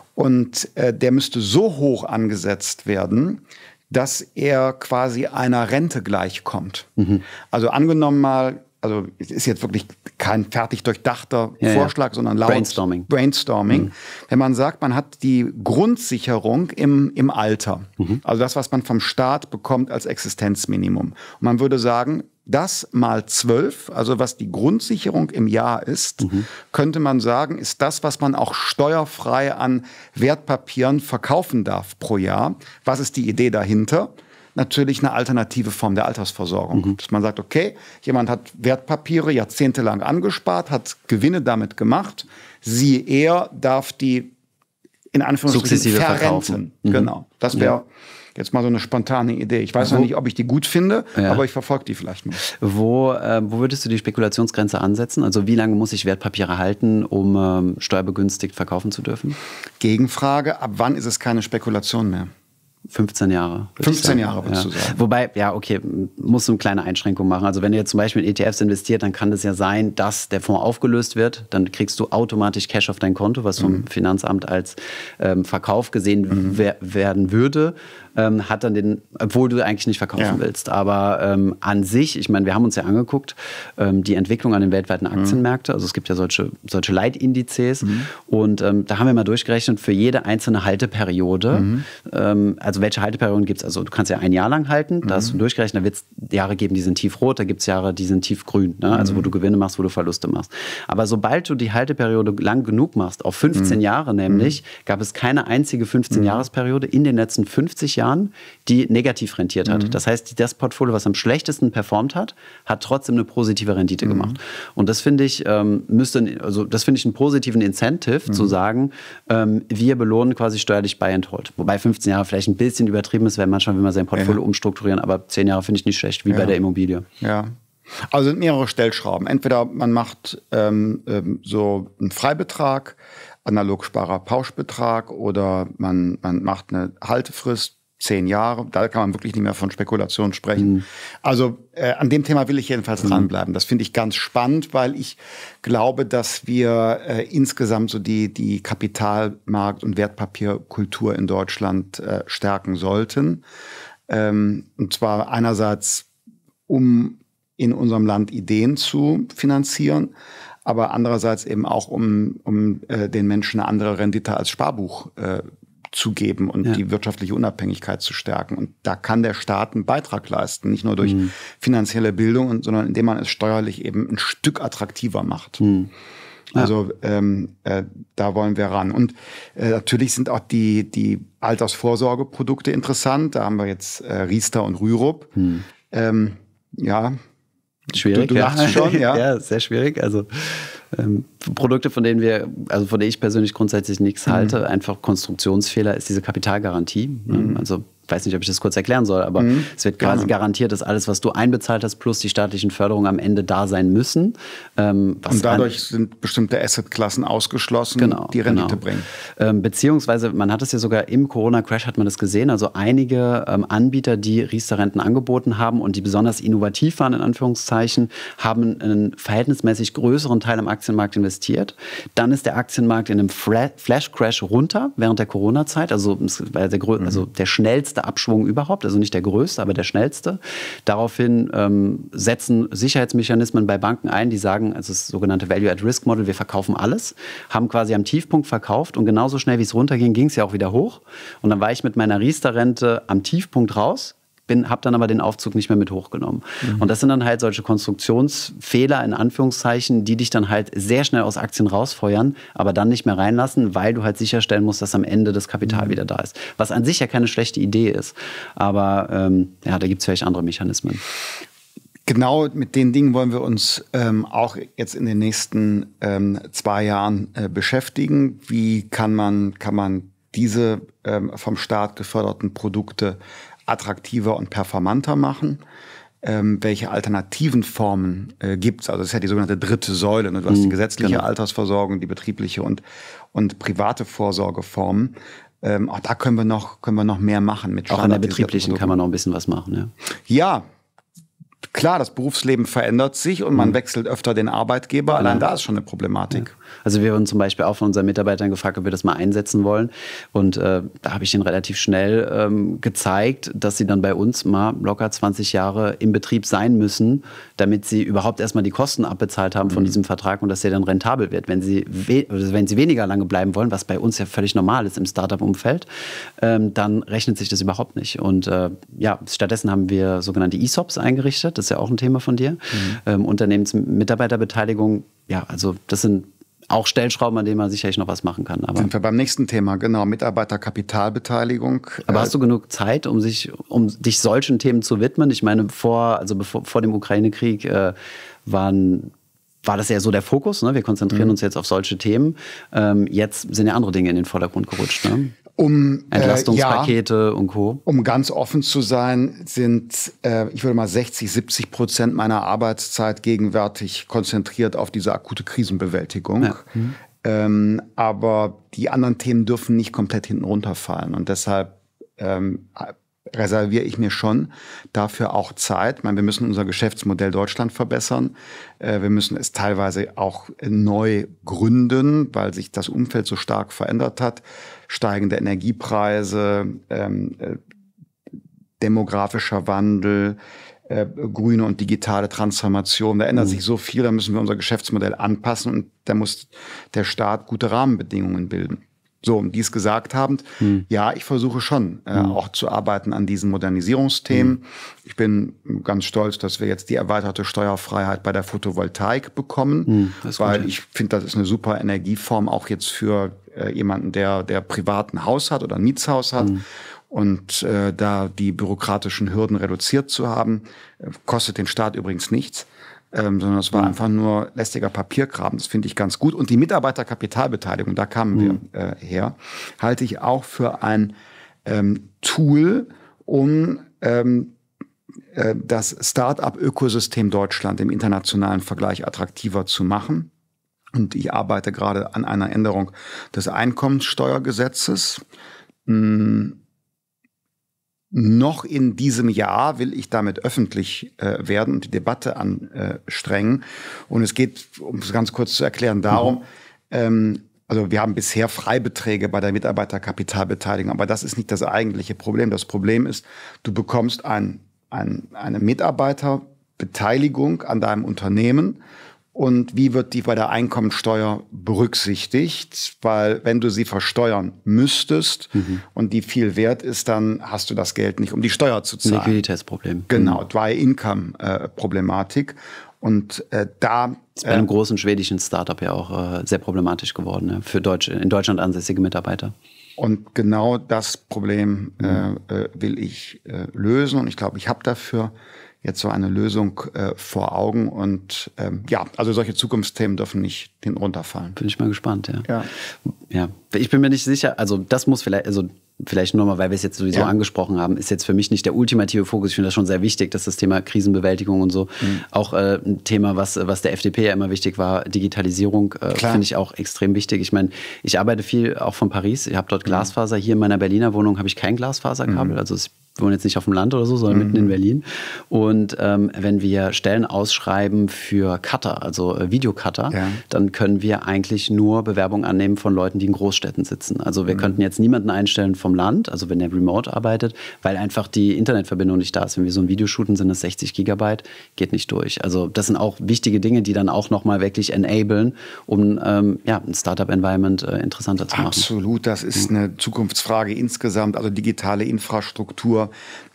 Und der müsste so hoch angesetzt werden, dass er quasi einer Rente gleichkommt. Also angenommen mal, also es ist jetzt wirklich kein fertig durchdachter Vorschlag, sondern laut Brainstorming. Wenn man sagt, man hat die Grundsicherung im Alter, also das, was man vom Staat bekommt als Existenzminimum. Und man würde sagen, das mal 12, also was die Grundsicherung im Jahr ist, könnte man sagen, ist das, was man auch steuerfrei an Wertpapieren verkaufen darf pro Jahr. Was ist die Idee dahinter? Natürlich eine alternative Form der Altersversorgung. Dass man sagt, okay, jemand hat Wertpapiere jahrzehntelang angespart, hat Gewinne damit gemacht, er darf die in Anführungsstrichen verrenten. Genau, das wäre jetzt mal so eine spontane Idee. Ich weiß noch nicht, ob ich die gut finde, aber ich verfolge die vielleicht mal. Wo würdest du die Spekulationsgrenze ansetzen? Also wie lange muss ich Wertpapiere halten, um steuerbegünstigt verkaufen zu dürfen? Gegenfrage, ab wann ist es keine Spekulation mehr? 15 Jahre. 15 Jahre, würdest du sagen. Wobei, musst du eine kleine Einschränkung machen. Also wenn du jetzt zum Beispiel in ETFs investiert, dann kann das ja sein, dass der Fonds aufgelöst wird. Dann kriegst du automatisch Cash auf dein Konto, was vom Finanzamt als Verkauf gesehen werden würde. Hat dann obwohl du eigentlich nicht verkaufen willst. Aber an sich, ich meine, wir haben uns ja angeguckt, die Entwicklung an den weltweiten Aktienmärkten. Also es gibt ja solche Leitindizes. Und da haben wir mal durchgerechnet, für jede einzelne Halteperiode, also welche Halteperioden gibt es? Also du kannst ja ein Jahr lang halten, da hast du durchgerechnet, da wird es Jahre geben, die sind tiefrot, da gibt es Jahre, die sind tiefgrün, ne? Also wo du Gewinne machst, wo du Verluste machst. Aber sobald du die Halteperiode lang genug machst, auf 15 Jahre nämlich, gab es keine einzige 15-Jahresperiode in den letzten 50 Jahren, die negativ rentiert hat. Das heißt, das Portfolio, was am schlechtesten performt hat, hat trotzdem eine positive Rendite gemacht. Und das finde ich, das finde ich einen positiven Incentive, zu sagen, wir belohnen quasi steuerlich Buy and Hold. Wobei 15 Jahre vielleicht ein bisschen übertrieben ist, weil manchmal will man sein Portfolio umstrukturieren, aber 10 Jahre finde ich nicht schlecht, wie bei der Immobilie. Ja. Also sind mehrere Stellschrauben. Entweder man macht so einen Freibetrag, Analogsparer-Pauschbetrag, oder man macht eine Haltefrist, 10 Jahre. Da kann man wirklich nicht mehr von Spekulation sprechen. Also an dem Thema will ich jedenfalls dranbleiben. Das finde ich ganz spannend, weil ich glaube, dass wir insgesamt so die Kapitalmarkt- und Wertpapierkultur in Deutschland stärken sollten. Und zwar einerseits, um in unserem Land Ideen zu finanzieren, aber andererseits eben auch, um den Menschen eine andere Rendite als Sparbuch zu geben und die wirtschaftliche Unabhängigkeit zu stärken. Und da kann der Staat einen Beitrag leisten, nicht nur durch finanzielle Bildung, sondern indem man es steuerlich eben ein Stück attraktiver macht. Also da wollen wir ran. Und natürlich sind auch die Altersvorsorgeprodukte interessant. Da haben wir jetzt Riester und Rürup. Schwierig, du lachst schon, ja. Ja, sehr schwierig. Also Produkte, von denen ich persönlich grundsätzlich nichts halte, einfach Konstruktionsfehler, ist diese Kapitalgarantie. Also weiß nicht, ob ich das kurz erklären soll, aber es wird quasi garantiert, dass alles, was du einbezahlt hast, plus die staatlichen Förderungen am Ende da sein müssen. Und dadurch sind bestimmte Assetklassen ausgeschlossen, die Rendite bringen. Beziehungsweise, man hat es ja sogar im Corona-Crash, hat man das gesehen, also einige Anbieter, die Riester-Renten angeboten haben und die besonders innovativ waren, in Anführungszeichen, haben einen verhältnismäßig größeren Teil am Aktienmarkt investiert. Dann ist der Aktienmarkt in einem Flash-Crash runter während der Corona-Zeit, also der schnellste Abschwung überhaupt, also nicht der größte, aber der schnellste. Daraufhin setzen Sicherheitsmechanismen bei Banken ein, die sagen, also das sogenannte Value-at-Risk-Model, wir verkaufen alles, haben quasi am Tiefpunkt verkauft und genauso schnell, wie es runterging, ging es ja auch wieder hoch. Und dann war ich mit meiner Riester-Rente am Tiefpunkt raus, habe dann aber den Aufzug nicht mehr mit hochgenommen. Und das sind dann halt solche Konstruktionsfehler, in Anführungszeichen, die dich dann halt sehr schnell aus Aktien rausfeuern, aber dann nicht mehr reinlassen, weil du halt sicherstellen musst, dass am Ende das Kapital wieder da ist. Was an sich ja keine schlechte Idee ist. Aber da gibt es vielleicht andere Mechanismen. Genau mit den Dingen wollen wir uns auch jetzt in den nächsten 2 Jahren beschäftigen. Wie kann man diese vom Staat geförderten Produkte attraktiver und performanter machen? Welche alternativen Formen gibt es? Also das ist ja die sogenannte dritte Säule. Ne? Du hast die gesetzliche Altersversorgung, die betriebliche und private Vorsorgeformen. Auch da können wir noch mehr machen. Mit auch in der betrieblichen kann man noch ein bisschen was machen. Ja. Klar, das Berufsleben verändert sich und man wechselt öfter den Arbeitgeber. Allein da ist schon eine Problematik. Ja. Also wir wurden zum Beispiel auch von unseren Mitarbeitern gefragt, ob wir das mal einsetzen wollen. Und da habe ich ihnen relativ schnell gezeigt, dass sie dann bei uns mal locker 20 Jahre im Betrieb sein müssen, damit sie überhaupt erstmal die Kosten abbezahlt haben von diesem Vertrag und dass der dann rentabel wird. Wenn sie weniger lange bleiben wollen, was bei uns ja völlig normal ist im Startup-Umfeld, dann rechnet sich das überhaupt nicht. Und stattdessen haben wir sogenannte ESOPs eingerichtet. Das ist ja auch ein Thema von dir. Unternehmensmitarbeiterbeteiligung, also das sind auch Stellschrauben, an denen man sicherlich noch was machen kann. Aber sind wir beim nächsten Thema, genau, Mitarbeiterkapitalbeteiligung. Aber hast du genug Zeit, um dich solchen Themen zu widmen? Ich meine, vor dem Ukraine-Krieg war das ja so der Fokus, ne? Wir konzentrieren uns jetzt auf solche Themen. Jetzt sind ja andere Dinge in den Vordergrund gerutscht, ne? Entlastungspakete und Co. Um ganz offen zu sein, sind, ich würde mal 60-70% meiner Arbeitszeit gegenwärtig konzentriert auf diese akute Krisenbewältigung. Ja. Aber die anderen Themen dürfen nicht komplett hinten runterfallen. Und deshalb reserviere ich mir schon dafür auch Zeit. Ich meine, wir müssen unser Geschäftsmodell Deutschland verbessern. Wir müssen es teilweise auch neu gründen, weil sich das Umfeld so stark verändert hat. Steigende Energiepreise, demografischer Wandel, grüne und digitale Transformation. Da ändert sich so viel, da müssen wir unser Geschäftsmodell anpassen und da muss der Staat gute Rahmenbedingungen bilden. So, und dies gesagt habend, ja, ich versuche schon auch zu arbeiten an diesen Modernisierungsthemen. Ich bin ganz stolz, dass wir jetzt die erweiterte Steuerfreiheit bei der Photovoltaik bekommen, weil ich finde, das ist eine super Energieform, auch jetzt für jemanden, der privaten Haus hat oder ein Mietshaus hat. Und da die bürokratischen Hürden reduziert zu haben, kostet den Staat übrigens nichts. Sondern es war einfach nur lästiger Papierkram. Das finde ich ganz gut. Und die Mitarbeiterkapitalbeteiligung, da kamen wir her, halte ich auch für ein Tool, um das Start-up-Ökosystem Deutschland im internationalen Vergleich attraktiver zu machen. Und ich arbeite gerade an einer Änderung des Einkommenssteuergesetzes. noch in diesem Jahr will ich damit öffentlich werden und die Debatte anstrengen. Und es geht, um es ganz kurz zu erklären, darum, also wir haben bisher Freibeträge bei der Mitarbeiterkapitalbeteiligung, aber das ist nicht das eigentliche Problem. Das Problem ist, du bekommst eine Mitarbeiterbeteiligung an deinem Unternehmen. Und wie wird die bei der Einkommensteuer berücksichtigt? Weil wenn du sie versteuern müsstest und die viel wert ist, dann hast du das Geld nicht, um die Steuer zu zahlen. Liquiditätsproblem. Genau, Dry-Income-Problematik. Und da ist bei einem großen schwedischen Startup ja auch sehr problematisch geworden, ne? Für in Deutschland ansässige Mitarbeiter. Und genau das Problem will ich lösen. Und ich glaube, ich habe dafür jetzt so eine Lösung vor Augen. Und also solche Zukunftsthemen dürfen nicht hinten runterfallen. Bin ich mal gespannt, ja. Ich bin mir nicht sicher, also das muss vielleicht nur mal, weil wir es jetzt sowieso angesprochen haben, ist jetzt für mich nicht der ultimative Fokus. Ich finde das schon sehr wichtig, dass das Thema Krisenbewältigung und so auch ein Thema, was der FDP ja immer wichtig war, Digitalisierung, finde ich auch extrem wichtig. Ich meine, ich arbeite viel auch von Paris. Ich habe dort Glasfaser. Hier in meiner Berliner Wohnung habe ich kein Glasfaserkabel. Also ich wohne jetzt nicht auf dem Land oder so, sondern mitten in Berlin. Und wenn wir Stellen ausschreiben für Cutter, also Videocutter, dann können wir eigentlich nur Bewerbungen annehmen von Leuten, die in Großstädten sitzen. Also wir könnten jetzt niemanden einstellen vom Land, also wenn der remote arbeitet, weil einfach die Internetverbindung nicht da ist. Wenn wir so ein Video shooten, sind das 60 Gigabyte, geht nicht durch. Also das sind auch wichtige Dinge, die dann auch nochmal wirklich enablen, um ein Startup-Environment interessanter zu machen. Absolut, das ist eine Zukunftsfrage insgesamt, also digitale Infrastruktur,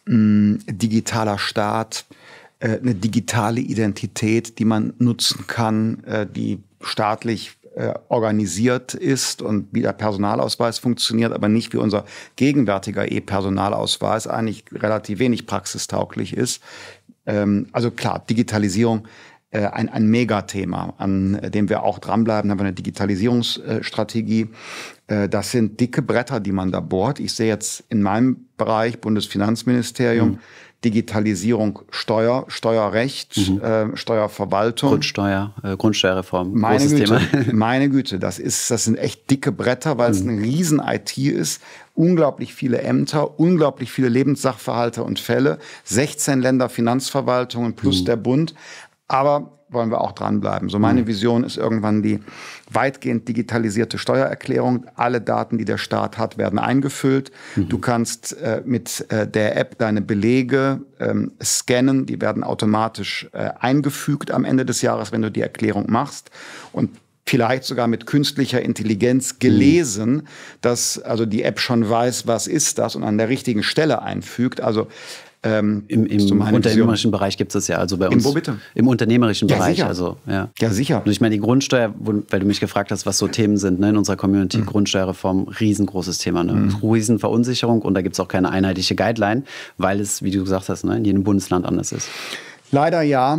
digitaler Staat, eine digitale Identität, die man nutzen kann, die staatlich organisiert ist und wie der Personalausweis funktioniert, aber nicht wie unser gegenwärtiger E-Personalausweis eigentlich relativ wenig praxistauglich ist. Also klar, Digitalisierung ein Megathema, an dem wir auch dranbleiben. Da haben wir eine Digitalisierungsstrategie. Das sind dicke Bretter, die man da bohrt. Ich sehe jetzt in meinem Bereich, Bundesfinanzministerium, Digitalisierung, Steuerrecht, Steuerverwaltung. Grundsteuerreform. Meine Güte, das sind echt dicke Bretter, weil es eine riesen IT ist. Unglaublich viele Ämter, unglaublich viele Lebenssachverhalte und Fälle. 16 Länder Finanzverwaltungen plus der Bund. Aber wollen wir auch dranbleiben. So meine Vision ist irgendwann die weitgehend digitalisierte Steuererklärung. Alle Daten, die der Staat hat, werden eingefüllt. Du kannst mit der App deine Belege scannen. Die werden automatisch eingefügt am Ende des Jahres, wenn du die Erklärung machst. Und vielleicht sogar mit künstlicher Intelligenz gelesen, dass also die App schon weiß, was ist das und an der richtigen Stelle einfügt. Also Im unternehmerischen Bereich gibt es das ja, also bei uns. Wo bitte? Im unternehmerischen Bereich, sicher. also ja. Ja, sicher. Und ich meine, die Grundsteuer, weil du mich gefragt hast, was so Themen sind, ne, in unserer Community, Grundsteuerreform, riesengroßes Thema, ne? Riesenverunsicherung und da gibt es auch keine einheitliche Guideline, weil es, wie du gesagt hast, ne, in jedem Bundesland anders ist. Leider ja.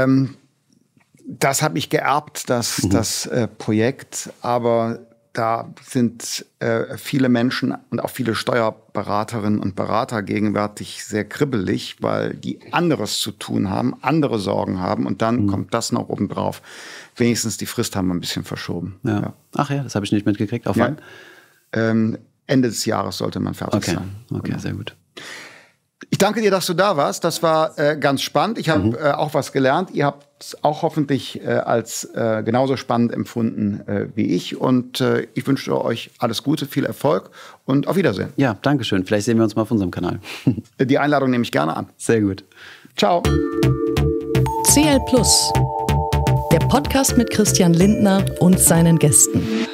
Das habe ich geerbt, das Projekt, aber da sind viele Menschen und auch viele Steuerberaterinnen und Berater gegenwärtig sehr kribbelig, weil die anderes zu tun haben, andere Sorgen haben und dann kommt das noch obendrauf. Wenigstens die Frist haben wir ein bisschen verschoben. Ja. Ach ja, das habe ich nicht mitgekriegt. Auf wann? Ende des Jahres sollte man fertig sein. Okay, sehr gut. Ich danke dir, dass du da warst. Das war ganz spannend. Ich habe auch was gelernt. Ihr habt es auch hoffentlich als genauso spannend empfunden wie ich. Und ich wünsche euch alles Gute, viel Erfolg und auf Wiedersehen. Ja, danke schön. Vielleicht sehen wir uns mal auf unserem Kanal. Die Einladung nehme ich gerne an. Sehr gut. Ciao. CL Plus, der Podcast mit Christian Lindner und seinen Gästen.